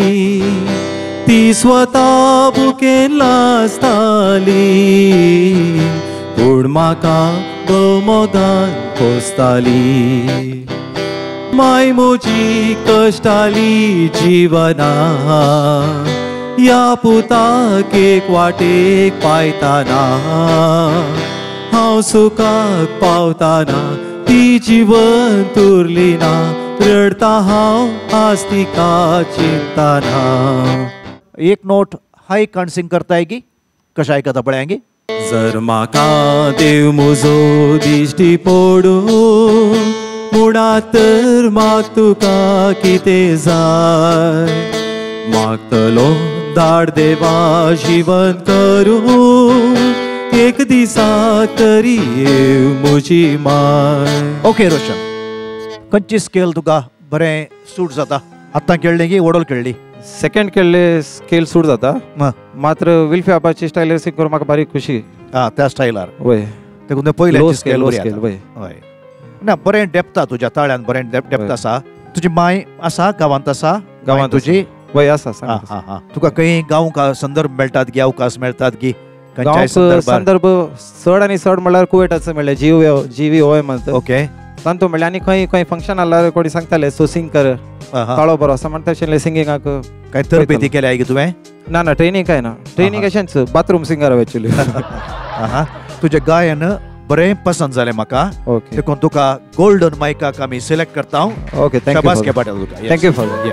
ती स्वता बुकेन लासताली पूण म्हाका मोगान पोसताली माय म्हजी कश्टाली जिवना या पुताक एक वाटेक पायताना हांव सुखाक पावताना ती जीवन तुरली ना रडता हांव आज तिका चिंताना. एक नोट हाई कान सिंग करता आएगी कशा आयकता पळयांगी. जर म्हाका देव म्हजो दिश्टी पडून मुडात तर म्हाका तुका कितें जाय मागतलो धाड देवा जीवन करून एक दिसा तरी येव म्हजी माय. ओके रोशन खंयची स्केल तुका बरें सूट जाता आतां खेळ्ळी की वडोल खेळ्ळी. सेकंड खेळले स्केल सूट जाता मात्र विल्फी आबाची स्टायल सिंग करून म्हाका बारीक खुशी. हा त्या स्टायलार वय देखून पयले स्केल वय हय ना बरें डेप्थ तुज्या ताळ्यान बरें डेप्थ आसा. तुजी माय आसा गांवांत आसा गांवांत तुजी वय आसा. हा हा तुका खंय गांवक संदर्भ मेळटात की अवकाश मेळटात की संदर्भ चड आनी चड म्हणल्यार कुवेटाचो म्हणल्यार जीव जीवी ओय म्हणटा. ओके तांतू म्हणल्यार आनी खंय खंय फंक्शन आसल्यार कोणी सांगताले सो सिंग कर ताळो बरो आसा म्हणटा तशें सिंगिंगाक काय तरबेती केल्या की तुवें. ना ना ट्रेनिंग काय ना ट्रेनिंग अशेंच बाथरूम सिंगर एक्चुअली. तुजें गायन बरें पसंद जालें म्हाका. ओके देखून तुका गोल्डन मायकाक आमी सिलेक्ट करता. ओके थँक्यू शाबास घे पाटील तुका. थँक्यू फॉर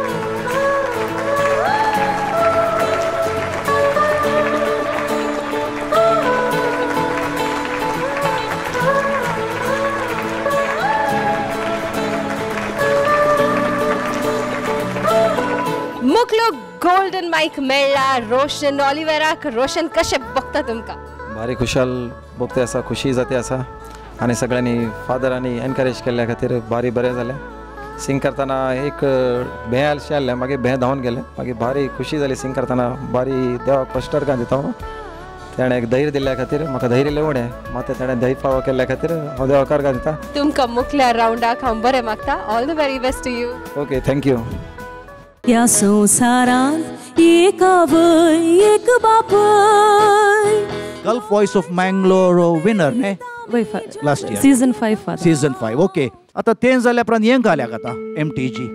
मुखलो गोल्डन माइक मेळ्ळा रोशन ऑलिव्हराक. रोशन कशें बघता तुमकां. भारी खुशाल भोगते आसा खुशी जाती आसा आनी सगळ्यांनी फादरांनी एनकरेज केल्ल्या खातीर भारी बरें जालें. सिंग करतना एक भें आलशें आसलें मागीर भें धांवन गेलें मागीर भारी खुशी जाली सिंग करतना. भारी देवाक फस्ट अर्गां दिता हांव. ताणें एक धैर्य दिल्ल्या खातीर म्हाका धैर्य लेवणें मात ताणें धैर्य फावो केल्ल्या खातीर हांव देवाक अर्गां दिता. तुमकां मुखल्या रावंडाक हांव बरें मागता. All the very best to you. Okay thank you. या संसारांत एक आवय एक बापाय. Gulf voice of Mangalore winner ने last year season five season five. Okay आता तें जाल्या उपरांत हें घाल्याक आतां एम टी जी.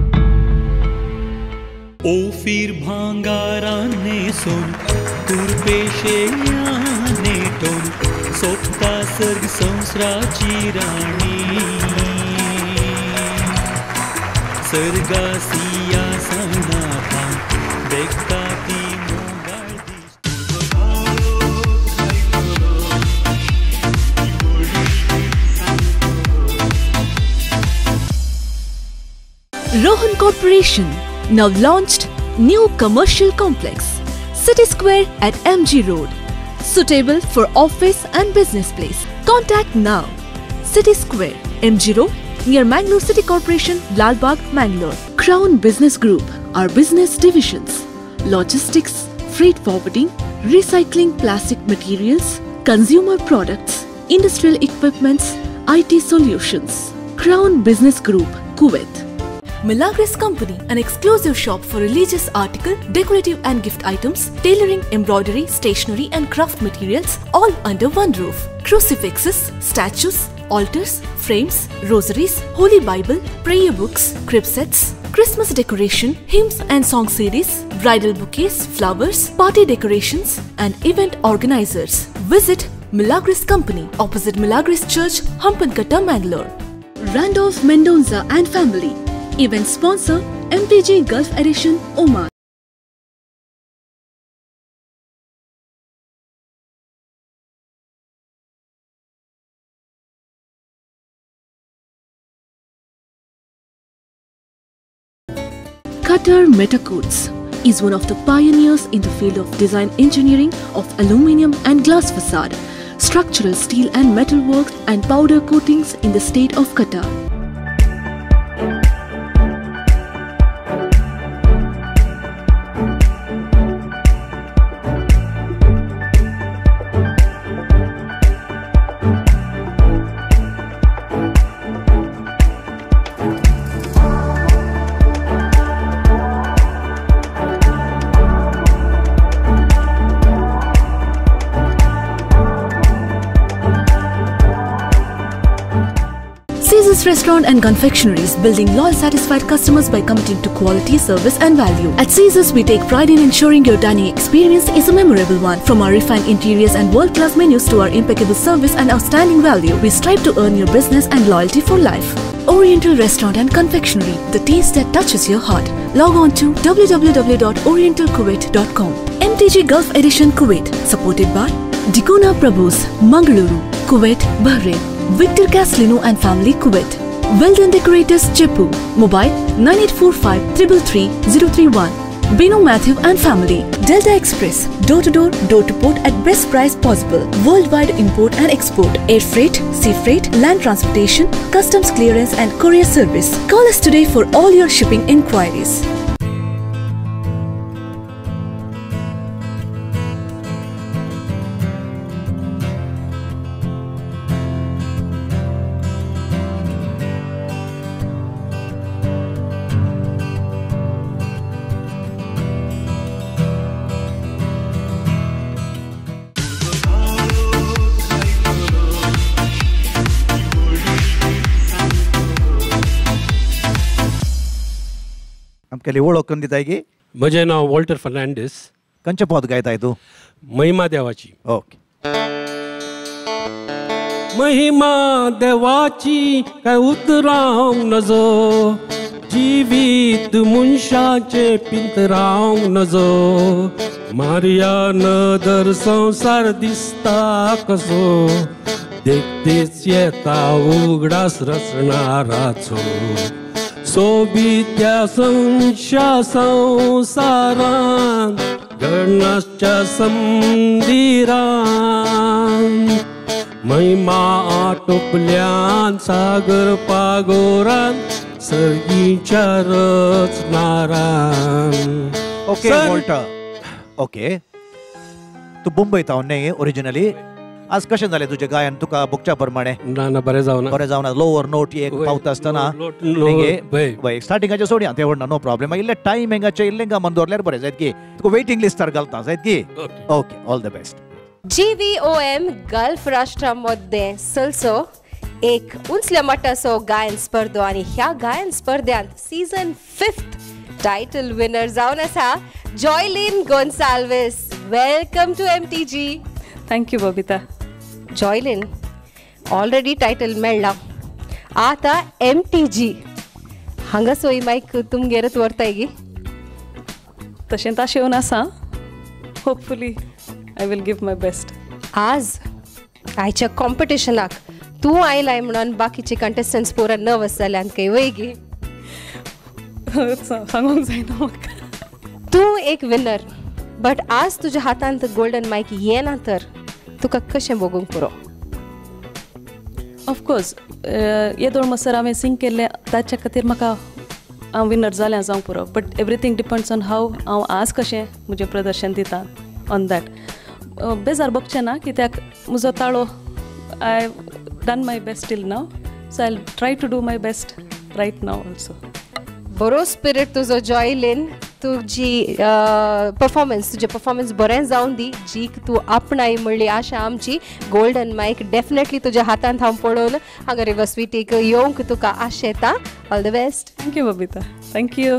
ओफीर भांगाराने सोन तुरपेशे नेटोन सोपता सर्ग संसराची राणी सर्गासिया सनापा देखता ती Rohan Corporation now launched new commercial complex, City Square at M G Road, suitable for office and business place. Contact now. City Square, M G Road, near Mangalore City Corporation, Lalbagh, Mangalore. Crown Business Group, our business divisions: logistics, freight forwarding, recycling plastic materials, consumer products, industrial equipments, I T solutions. Crown Business Group, Kuwait. Milagros Company, an exclusive shop for religious article, decorative and gift items, tailoring, embroidery, stationery and craft materials, all under one roof. Crucifixes, statues, altars, frames, rosaries, holy Bible, prayer books, crib sets, Christmas decoration, hymns and song C Ds, bridal bouquets, flowers, party decorations and event organizers. Visit Milagros Company, opposite Milagros Church, Hampankata, Mangalore. Randolph Mendoza and family. Event sponsor M T G Gulf Edition, Oman. Qatar Metacoats, is one of the pioneers in the field of design engineering of aluminium and glass facade, structural steel and metal works and powder coatings in the state of Qatar. Caesar's Restaurant and Confectioneries, building loyal satisfied customers by committing to quality, service and value. At Caesar's, we take pride in ensuring your dining experience is a memorable one. From our refined interiors and world-class menus to our impeccable service and outstanding value, we strive to earn your business and loyalty for life. Oriental Restaurant and Confectionery, the taste that touches your heart. Log on to w w w dot oriental kuwait dot com. M T G Gulf Edition Kuwait, supported by Dikona Prabhus, Mangaluru, Kuwait, Bahrain. Victor Caslino and Family, Kuwait. Weldon Decorators, Jaipur. Mobile nine eight four five three three three zero three one. Bino Matthew and Family. Delta Express, door to door, door to port at best price possible. Worldwide import and export. Air freight, sea freight, land transportation, customs clearance and courier service. Call us today for all your shipping inquiries. आमकां वळख करून दिताय की म्हजें नांव वॉल्टर फर्नांडीस. खंयचें पद गायताय तूं? महिमा देवाची. ओके. महिमा देवाची काय उतरावंक नजो, जिवीत मनशाचे पिंतरावंक नजो. मारिया नदर संसार दिसता कसो, देखतेच येता उगडास रचणाराचो. सोबित्या संशा संसारान गणाच्या समदिरान, महिमा आटोपल्यान सागर पागोरान सर्गीच्या रचणारान. Okay Walter. ओके, तू मुंबयत न्ही ओरिजिनली. आज कशें जालें तुजें गायन तुका बुकच्या प्रमाणे? ना ना बरें जावना. बरें जावना. लोवर नोट एक पावता आसतना स्टार्टिंगाचे सोडया ते व्हडना, नो प्रॉब्लेम. इल्ले टायमिंगाचे इल्लें गामान दवरल्यार बरें जायत की तुका वेटिंग लिस्टार घालता जायत की. Okay, all the best. G V O M Gulf राष्ट्रांमध्ये सलसो एक उंचल्या मट्टाचो गायन स्पर्धो आणि ह्या गायन स्पर्धेंत सीझन फिफ्थ टायटल विनर जावन आसा Joylin Gonsalves. Welcome to M T G. Thank you Babita. Joylin, already title मेळ्ळा, आता एम टी जी हांगा सोय मायक तुमगेरच व्हरताय गी. तशें ताशें येवन आसा. Hopefully I will give my best. आज आयच्या कॉम्पिटिशनाक तूं आयलाय म्हणून बाकीचे कंटेस्टंट्स पुरा नर्वस जाल्यान खंय वय गी. सांगूंक जायना म्हाका. तूं एक विनर, बट आज तुज्या हातांत गोल्डन मायक येना तर तुका कशें बगूंक पुरो? ऑफकोर्स हे दोन मसर हांवें सिंग केल्लें ताच्या खातीर म्हाका हांव विनर जालें जावंक पुरो. But everything depends on how हांव आज कशें म्हजें प्रदर्शन दिता ऑन दॅट. बेजार बगचें ना, कित्याक म्हजो ताळो I done my best till now, so I try to do my best right now also. बरो स्पिरीट तुजो जॉयलिन. तुजी परफॉर्मन्स तुजें परफॉर्मन्स बरें जावन दी. जीक तूं आपणाय म्हणली आशा आमची. गोल्डन मायक डेफिनेटली तुज्या हातांत हांव पळोवन हांगा रिवर स्विटीक येवंक तुका आशेता. All the best. Thank you Babita. Thank you.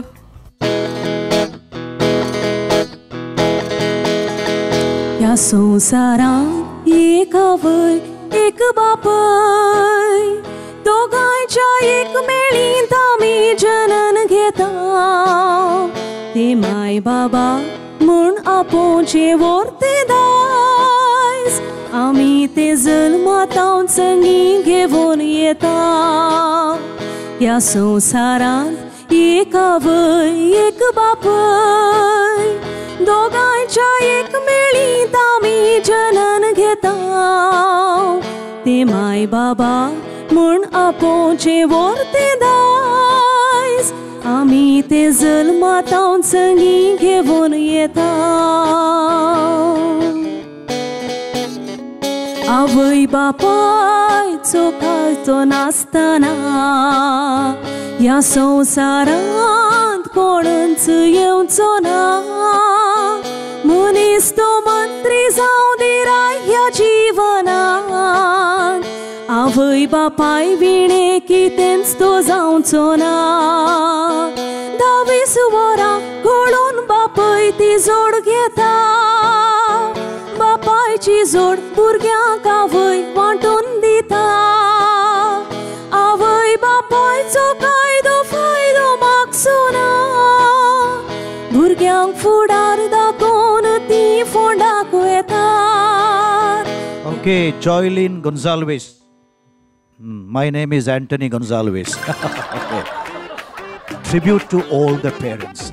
ह्या संवसारांत एक आवय एक बापाय, दोगांयच्या एक मेळींत आमी जनन घेता. ते माय बाबा म्हूण आपोवचे वर्ते दायज, आमी ते जल्मांत संगी घेवन येता. ह्या संवसारांत एका वय एक बापय दोगांच्या एक मेळीत आमी जनन घेता ते माय बाबा म्हूण आपोवचे वर्ते दायज आमी ते जल्मातावन संगी घेवन येता आवय बापायचो काळतो नासतना ह्या संवसारांत कोणच येवचो ना मनीस तो मंत्री जावं दी ह्या जिवनांत आवय बापाय विणे कितेंच तो जावचो ना धावीस वरां घोळून बापय ती जोड घेता बापायची जोड भुरग्यांक आवय वांटून दिता आवय बापायचो कायदो फायदो मागचो ना भुरग्यांक फुडार दाखोवन ती फोंडाक येता. Okay, Joylyn Gonzalez. My name is Anthony Gonzalez. Okay. Tribute to all the parents.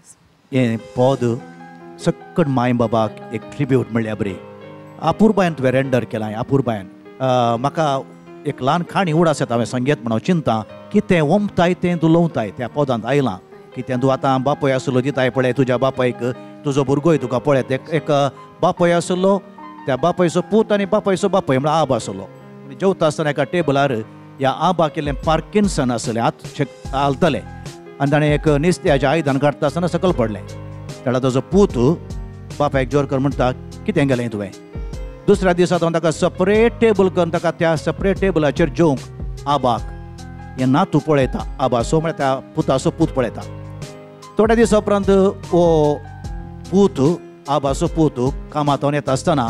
हे पद सक्कड माय बाबाक एक ट्रिब्यूट म्हणल्या बरी अपुर्बायन तुवें रेंडर केलां अपुर्बायन म्हाका एक ल्हान खाणी उडास येता हांवें संगीत म्हणून चिंता कितें ओमताय तें तूं लवताय त्या पदांत आयलां कितें तूं आतां बापय आसलो दिताय पळय तुज्या बापायक तुजो भुरगोय तुका पळयत एक बापय आसलो त्या बापयचो पूत आनी बापयचो बापय म्हळ्यार आब आसलो जेवता आसतना एका टेबलार ह्या आबा केल्लें पार्किन्सन आसलें हात हालतलें आनी ताणें एक नुस्त्याचें आयदन काडटा आसतना सकयल पडलें तेन्ना ताजो पूत बापायक जोर कर म्हणटा कितें गेलें तुवें दुसऱ्या दिसा तो ताका सेपरेट टेबल करून ताका त्या सेपरेट टेबलाचेर जेवंक आबाक हें नातू पळयता आबासो म्हळ्यार त्या पुताचो पूत पळयता थोड्या दिसा उपरांत हो पूत आबासो पूत कामांतून येता आसतना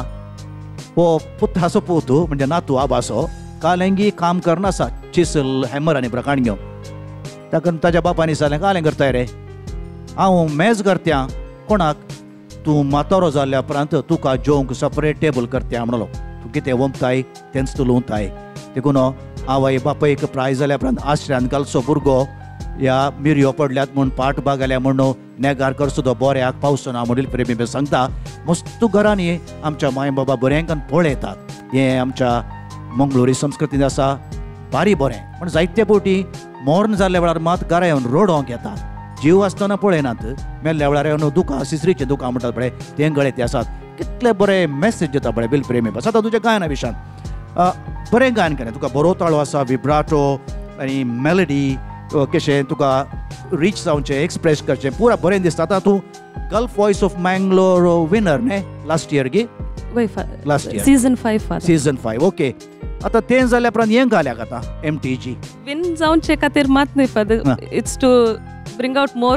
हो पुताचो पूत म्हणजे नातू आबासो कालेंगी काम करनासा चिसल हॅमर आनी ब्रकाण घेवन ताका ताज्या बापायन सांगलें कालें करताय रे हांव मेज करत्या कोणाक तूं मातोरो जाल्ल्या उपरांत तुका जेवंक सेपरेट टेबल करत्या म्हणलो तूं कितें वमताय तेंच तूं लवताय देखून आवय बापयक प्राय जाल्या उपरांत आश्र्यान घालचो भुरगो ह्या मिरयो पडल्यात म्हूण पाट बागल्या म्हणून नेगार कर सुद्दां बऱ्याक पावसो ना म्हणून प्रेमी सांगता मस्त घरांनी आमच्या माय बाबा बऱ्यांकन पळयतात हें आमच्या मंगळुरी संस्कृतींत आसा भारी बरें पूण जायते फावटी मोर्न जाल्ल्या वेळार मात घरा येवन रोडोंक येतात जीव आसतना पळयनात मेल्ल्या वेळार येवन दुकां सिसरीचें दुकां म्हणटात पळय तें गळे ते आसात कितले बरें मेसेज दिता पळय बिल प्रेमी बस आतां तुज्या गायना विशयान बरें गायन केलें तुका बरो ताळो आसा विब्राटो आनी मेलडी कशें तुका रीच जावचें एक्सप्रेस करचें पुरा बरें दिसता आतां तूं Gulf voice of Mangalore winner न्ही लास्ट इयर गी last year season five season five okay आतां तें जाल्या उपरांत हें घाल्याक आतां एम टी जी विन जावचे खातीर मात न्ही पद it's to bring out more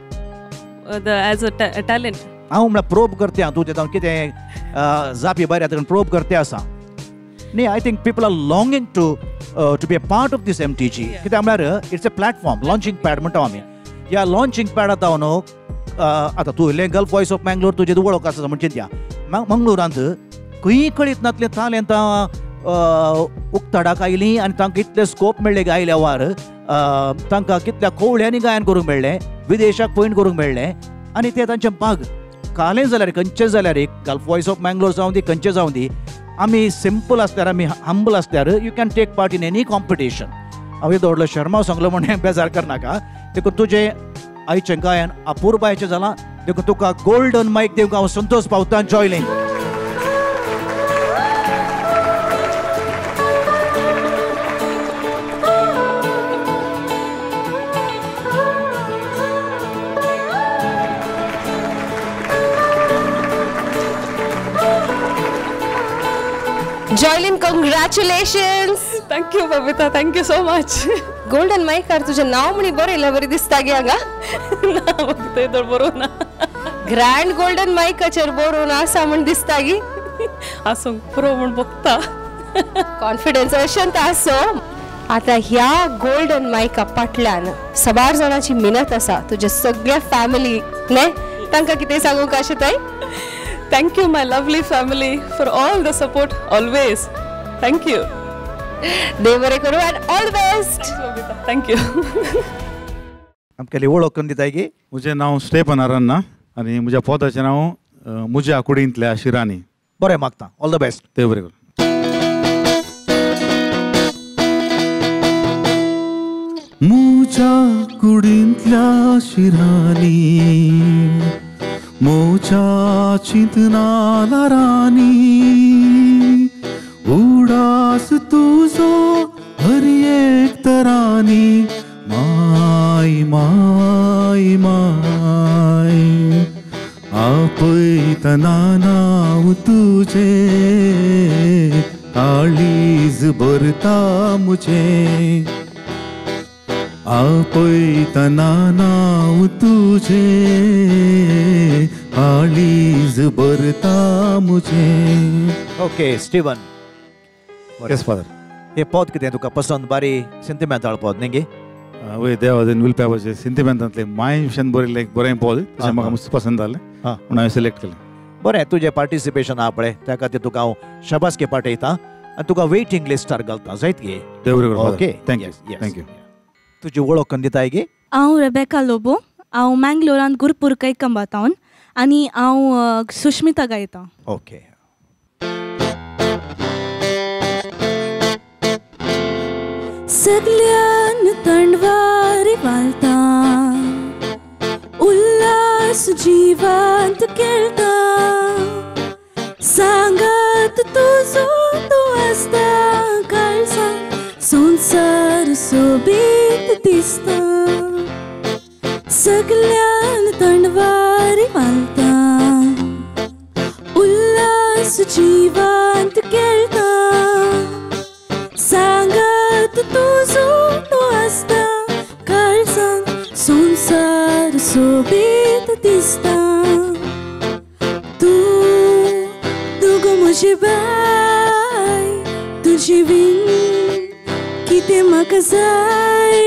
as a talent हांव म्हळ्यार प्रोब करत्या तूं तें कितें जापी भायर येता प्रोब करते आसा न्ही I think people are longing to to be a part of this M T G कित्याक म्हळ्यार it's a platform launching pad म्हणटा आमी ह्या लॉन्चिंग पॅडांत हांव न्हू आतां तूं उलयलें गल्फ वॉयस ऑफ मँगलोर तुजें वळख आसा म्हणचे त्या मंगळुरांत खंयी कळीत नातलें तालेंतां उक्ताडाक आयलीं आनी तांकां इतले स्कोप मेळ्ळे गायल्या वार तांकां कितल्या कवळ्यांनी गायन करूंक मेळ्ळें विदेशाक पॉयंट करूंक मेळ्ळें आनी तें तांचें बाग कालें जाल्यार खंयचें जाल्यार एक गल्फ वॉयस ऑफ मँगलोर जावं दी खंयचें जावं दी आमी सिंपल आसल्यार आमी हंबल आसल्यार you can take part in any competition हांवें दवरलो शर्मा सांगलो म्हणून बेजार करनाका देखून तुजें आयचें गायन अपुर्बायचें जालां देखून तुका गोल्डन मायक दिवंक हांव संतोश पावता Joylin. Joylin congratulations. Thank you Babita, thank you so much. Golden मायकार तुजें नांव म्हणी बरयलां बरी दिसता गे हांगा. ना बबिता बरोवन ना. ग्रँड गोल्डन मायकाचेर बरोवन आसा म्हण दिसता गी. आसूं पुरो म्हण बगता. कॉन्फिडन्स अशेंत आसो. आतां ह्या गोल्डन मायका फाटल्यान सबार जाणांची मिनत आसा तुजे सगळ्या फॅमिली ने तांकां कितें सांगूंक आशेताय? Thank you, my lovely family, for all the support always. Thank you. देव बरें करूं and all the best. Thank you. आमकां वळख करून दिताय की म्हजें नांव स्टेफन अरन्ना आनी म्हज्या पोताचें नांव म्हज्या कुडींतल्या शिरानी. बरें मागता. All the best. देव बरें करूं. म्हज्या कुडींतल्या शिरानी मोच्या चिंतनालारानी उडास तुजो हर एक तरानी माय माय माय आपयतना नांव तुजें काळीज भरता म्हजें आपयतना नांव तुजें काळीज भरता म्हजें. Okay Steven. Yes father. हे पद कितें तुका पसंद बारी सेंटिमेंटल पद न्ही गे? वय देवादेन विलप्याबाचें सेंटिमेंटांतलें माय विशयान बरयल्लें एक बरें पद तें म्हाका मस्त पसंद जालें म्हणून हांवें सिलेक्ट केलें. बरें तुजें पार्टिसिपेशन आहा पळय त्या खातीर तुका हांव शाबासकी पाठयतां आनी तुका वेटिंग लिस्टार घालता जायत गे. Okay thank you thank you. तुजी वळख करून दिताय गे? हांव रेबेका लोबो. हांव मँगलोरान गुरपूर कैकंबातावन आनी हांव सुश्मिता गायतां. ओके. सगळ्यान तणवारी वालता उल्हास जिवंत खेळता सांगात तुजो तू आसता काळजा संसार सोबीत दिसता सगळ्यान तणवारी वालता उल्हास जिवंत खेळता सांगात तुजो तू आसता काळजान संसार सोबीत दिसता तू तुगो म्हजी बाय तुजी बीन कितें म्हाका जाय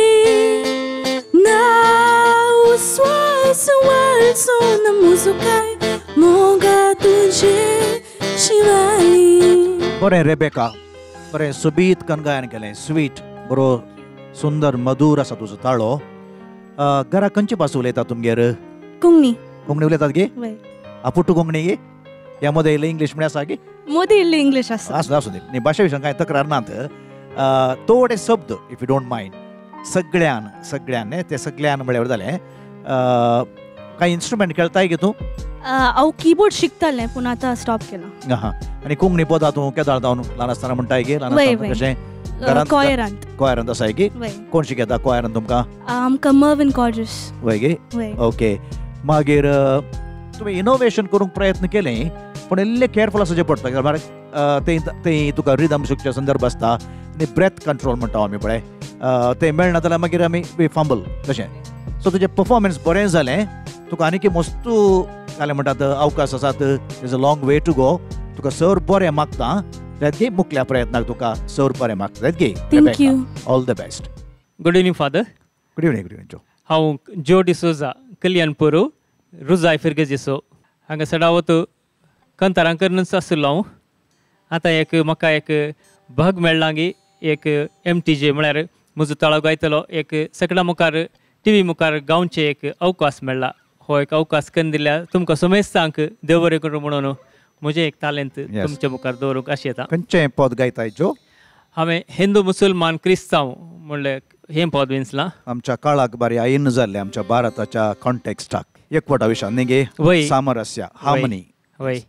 नांव स्वास वाळसून म्हजो काय मोगा तुजे शिवाय. बरें रेबेका. बरें सुबीत कणगायन केलें. स्वीट बरो सुंदर मधूर आसा तुजो ताळो. घरा खंयची भास उलयता तुमगेर? कोंकणी. कोंकणी उलयतात गे? वय. आपुट्टू कोंकणी गे? ह्या मदें इल्लें इंग्लीश म्हणल्यार आसा गे? मदें इल्लें इंग्लीश आसा. आसूं आसूं दी. न्ही भाशे विशयान कांय तक्रार नात. थोडे शब्द इफ यू डोंट मायंड. सगळ्यान सगळ्यान न्ही ते सगळ्यान म्हळ्यार जालें. कांय इन्स्ट्रुमेंट खेळताय गे तूं? हांव कीबोर्ड शिकतालें पूण आतां स्टॉप केलां. हा. आनी कोंकणी पदां तूं केदार जावन ल्हान आसतना म्हणटाय गे? ल्हान आसतना कशें? कॉयरांत. कॉयरांत आसाय गे? कोण शिकयता कॉयरांत तुमकां? आमकां मर्विन कॉर्जस. वय गे? ओके. मागीर तुमी इनोवेशन करूंक प्रयत्न केले पूण इल्लें केअरफूल आसचें पडटा कित्याक तें तुका रिदम शिकचे संदर्भ आसता आनी ब्रेथ कंट्रोल म्हणटा आमी पळय तें मेळना जाल्यार मागीर आमी वी फंबल तशें. सो तुजें परफॉर्मन्स बरें जालें. तुका आनीक मस्तू जालें म्हणटात अवकाश आसात. Is a long way to go. तुका सर बरें मागता जायत गे. मुखल्या प्रयत्नाक तुका सर बरें मागता जायत गे. Thank you. All the best. Good evening father. Good evening. Good evening. हांव जो डिसोजा कल्याणपुरू रुजाय फिरगेजिसो हांगा सडावत कंतारांकरनच आसलो हांव. आतां एक म्हाका एक भाग मेळ्ळा गे एक एम टी जे म्हळ्यार म्हजो ताळो गायतलो एक सगळ्या मुखार टी व्ही मुखार गावचे एक अवकाश मेळ्ळा. हो एक अवकाश करून दिल्यार तुमकां समेस्तांक देव बरें करूं म्हणून म्हजें एक टॅलंट तुमच्या मुखार दवरूंक आशें येता. खंयचें पद गायताय जो? हांवें हिंदू मुसलमान क्रिस्तांव म्हणलें हें पद विंचलां. आमच्या काळाक बारी आयन जाल्लें आमच्या भारताच्या कॉन्टेक्स्टाक एकवटा विशयान न्ही गे? वय. सामरस्य हार्मनी. वय.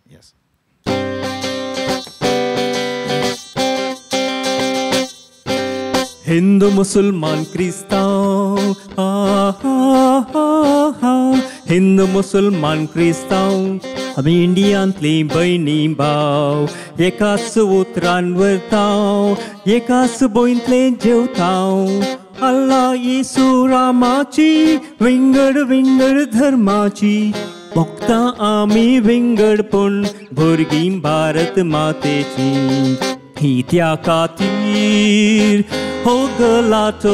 हिंदू मुसलमान क्रिस्तांव हिंदू मुसलमान क्रिस्तांव आमी इंडियांतली भयणी भाव एकाच उतरान वरतांव एकाच बोयंतले जेवतांव अल्ला येसू रामाची विंगड विंगड धर्माची भक्तां आमी विंगडपण भुरगीं भारत मातेची ही त्या खातीर हो गलाटो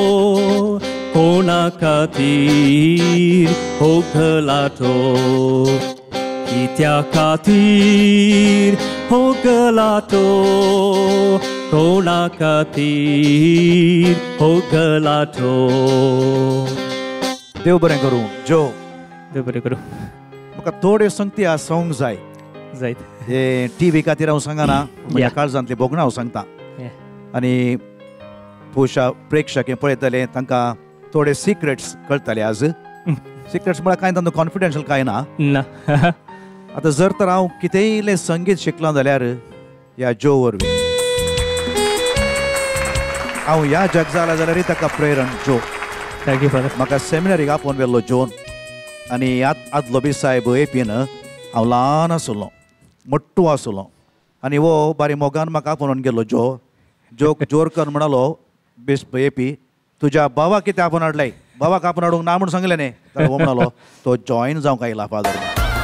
कोणा खातीर हो गलाटो ही त्या खातीर हो गलाटो कोणा खातीर हो गलाटो. देव बरें करूं. जो देव बरें करूं. म्हाका थोड्यो संगती आसूंक जाय. जायत. हे टीव्ही खातीर हांव सांगना, म्हज्या काळजांतली भोगणां हांव सांगता. आनी खुबशा प्रेक्षक हे पळयतले तांकां थोडे सिक्रेट्स कळटले आज. सिक्रेट्स म्हळ्यार कांय तातूंत कॉन्फिडेन्शियल कांय ना. ना. आतां जर तर हांव कितेंय इल्लें संगीत शिकलो जाल्यार ह्या जो वरवीं हांव ह्या जग जाला जाल्यार ताका प्रेरण जो. Thank you father. म्हाका सेमिनारीक आपोवन व्हेल्लो जोन. आनी आदलो बी साहेब एपीन हांव ल्हान आसलो, मोट्टू आसलो. आनी वो बारी मोगान म्हाका आपोवन गेल्लो जो. जोक जोरकर म्हणलो बेस एपी तुज्या बाबा कितें आपोवन हाडलाय, बाबाक आपोवन हाडूंक ना म्हूण सांगलें न्ही. जाल्यार हो म्हणलो तो जॉयन जावंक आयला फादर.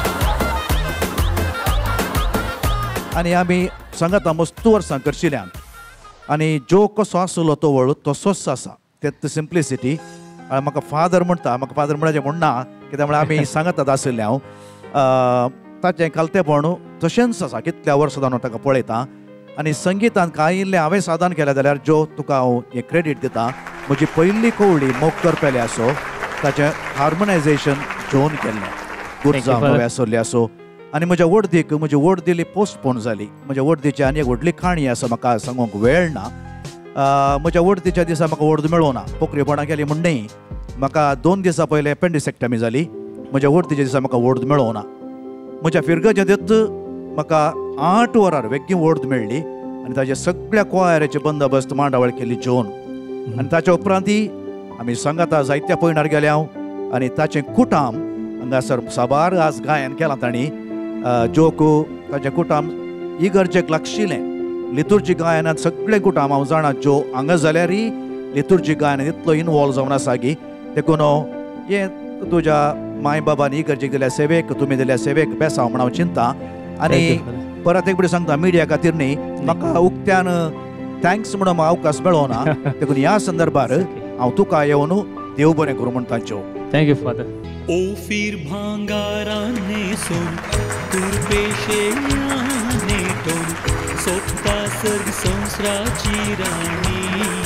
आनी आमी सांगाता मस्तू वर्सां करशिल्ल्यान. आनी जो कसो आसलो तो वळू तसोच आसा. तें सिंप्लिसिटी. म्हाका फादर म्हणटा, म्हाका फादर म्हणचे म्हणना कित्याक म्हळ्यार आमी सांगातात आसले हांव. ताचें कालतेपण तशेंच आसा. कितल्या वर्सां जावन ताका पळयता. आनी संगितान कांय इल्लें हांवें साधन केलें जाल्यार जो तुका हांव हें क्रेडीट दिता. म्हजी पयली कवळी मोग करपेले आसो ताचें हार्मोनायजेशन जोन केल्लें. गुरजां नवे आसले आसो. आनी म्हज्या वडदीक म्हजी वडदिली पोस्टपोन जाली. म्हज्या वडदीची आनी एक व्हडली काणी आसा, म्हाका सांगूंक वेळ ना. म्हज्या वडदीच्या दिसा म्हाका वडद मेळूं ना. पोखरेपणां केली म्हण न्ही. म्हाका दोन दिसां पयले एपेंडिसेक्टमी जाली. म्हज्या वडदीच्या दिसा म्हाका वडद मेळूं ना. म्हज्या फिरगजेंत म्हाका आठ वरां वेगळी वडद मेळ्ळी. आनी ताचे सगळ्या कोयाराचे बंदोबस्त मांडावळ केली जोन. आनी ताच्या उपरांत आमी सांगाता जायत्या पयणार गेले हांव. आनी ताचें कुटाम हांगासर साबार आज गायन केलां तांणी. जोक ताचें कुटाम इगर्जेक लागशिल्लें. लितुर्जी गायनांत सगळे कुटाम हांव जाणा जो हांगा जाल्यारय लितुर्जी गायनांत इतलो इनवॉल्व जावन आसा की देखून हे तुज्या माय बाबान इगर्जेक दिल्या सेवेक, तुमी दिल्या सेवेक बेसांव म्हण हांव चिंता. आनी परत एक फुडें सांगता मिडिया खातीर न्ही, म्हाका उक्त्यान थँक्स म्हणून म्हाका अवकाश मेळो ना. देखून ह्या संदर्भार हांव तुका येवन देव बरें करूं म्हणटा जो. Thank you father. ओफीर भांगाराने सोन तुरपेशे नेटोन सोपता सर्ग संसराची राणी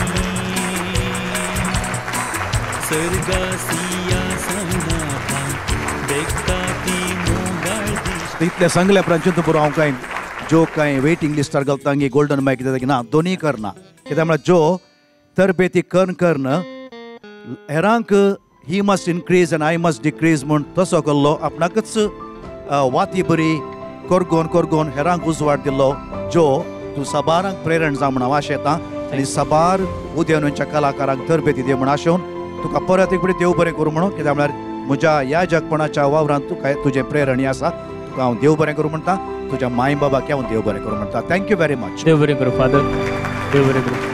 सर्गासिया सांगना देखता ती मोगाळ दिसता. इतलें सांगल्या उपरांत चिंतून हांव कांय जो कांय वेटिंग लिस्टार घालता की गोल्डन मायक कितें ना, दोनीय करना. कित्याक म्हळ्यार जो तरबेती करन करन हेरांक he must increase and I must decrease म्हूण तसो केल्लो. आपणाकच वाती बरी करगोन करगोन हेरांक उजवाड दिल्लो. जो तूं साबारांक प्रेरण जा म्हण हांव आशेतां. आनी साबार उद्यानांच्या कलाकारांक तरबेती दी म्हण आशेवन तुका परत एक फुडें देव बरें करूं म्हणून. कित्याक म्हळ्यार म्हज्या ह्या जगपणाच्या वावरांत तुका तुजें प्रेरणी आसा. तुका हांव देव बरें करूं म्हणटा. तुज्या माय बाबाक हांव देव बरें करूं म्हणटा. Thank you very much. देव बरें करूं फादर. देव बरें करूं.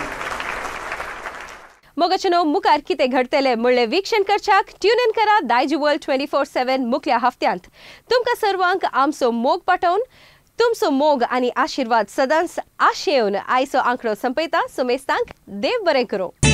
मोगाचें णव मुखार कितें घडटलें म्हणलें वीक्षण करच्याक ट्यून इन करा Daijiworld twenty four seven मुखल्या हफ्त्यांत. तुमकां सर्वांक आमचो मोग पाठोवन तुमचो मोग आनी आशिर्वाद सदांच आशेवन आयचो आंकडो संपयता. सो मेस्तांक देव बरें करूं.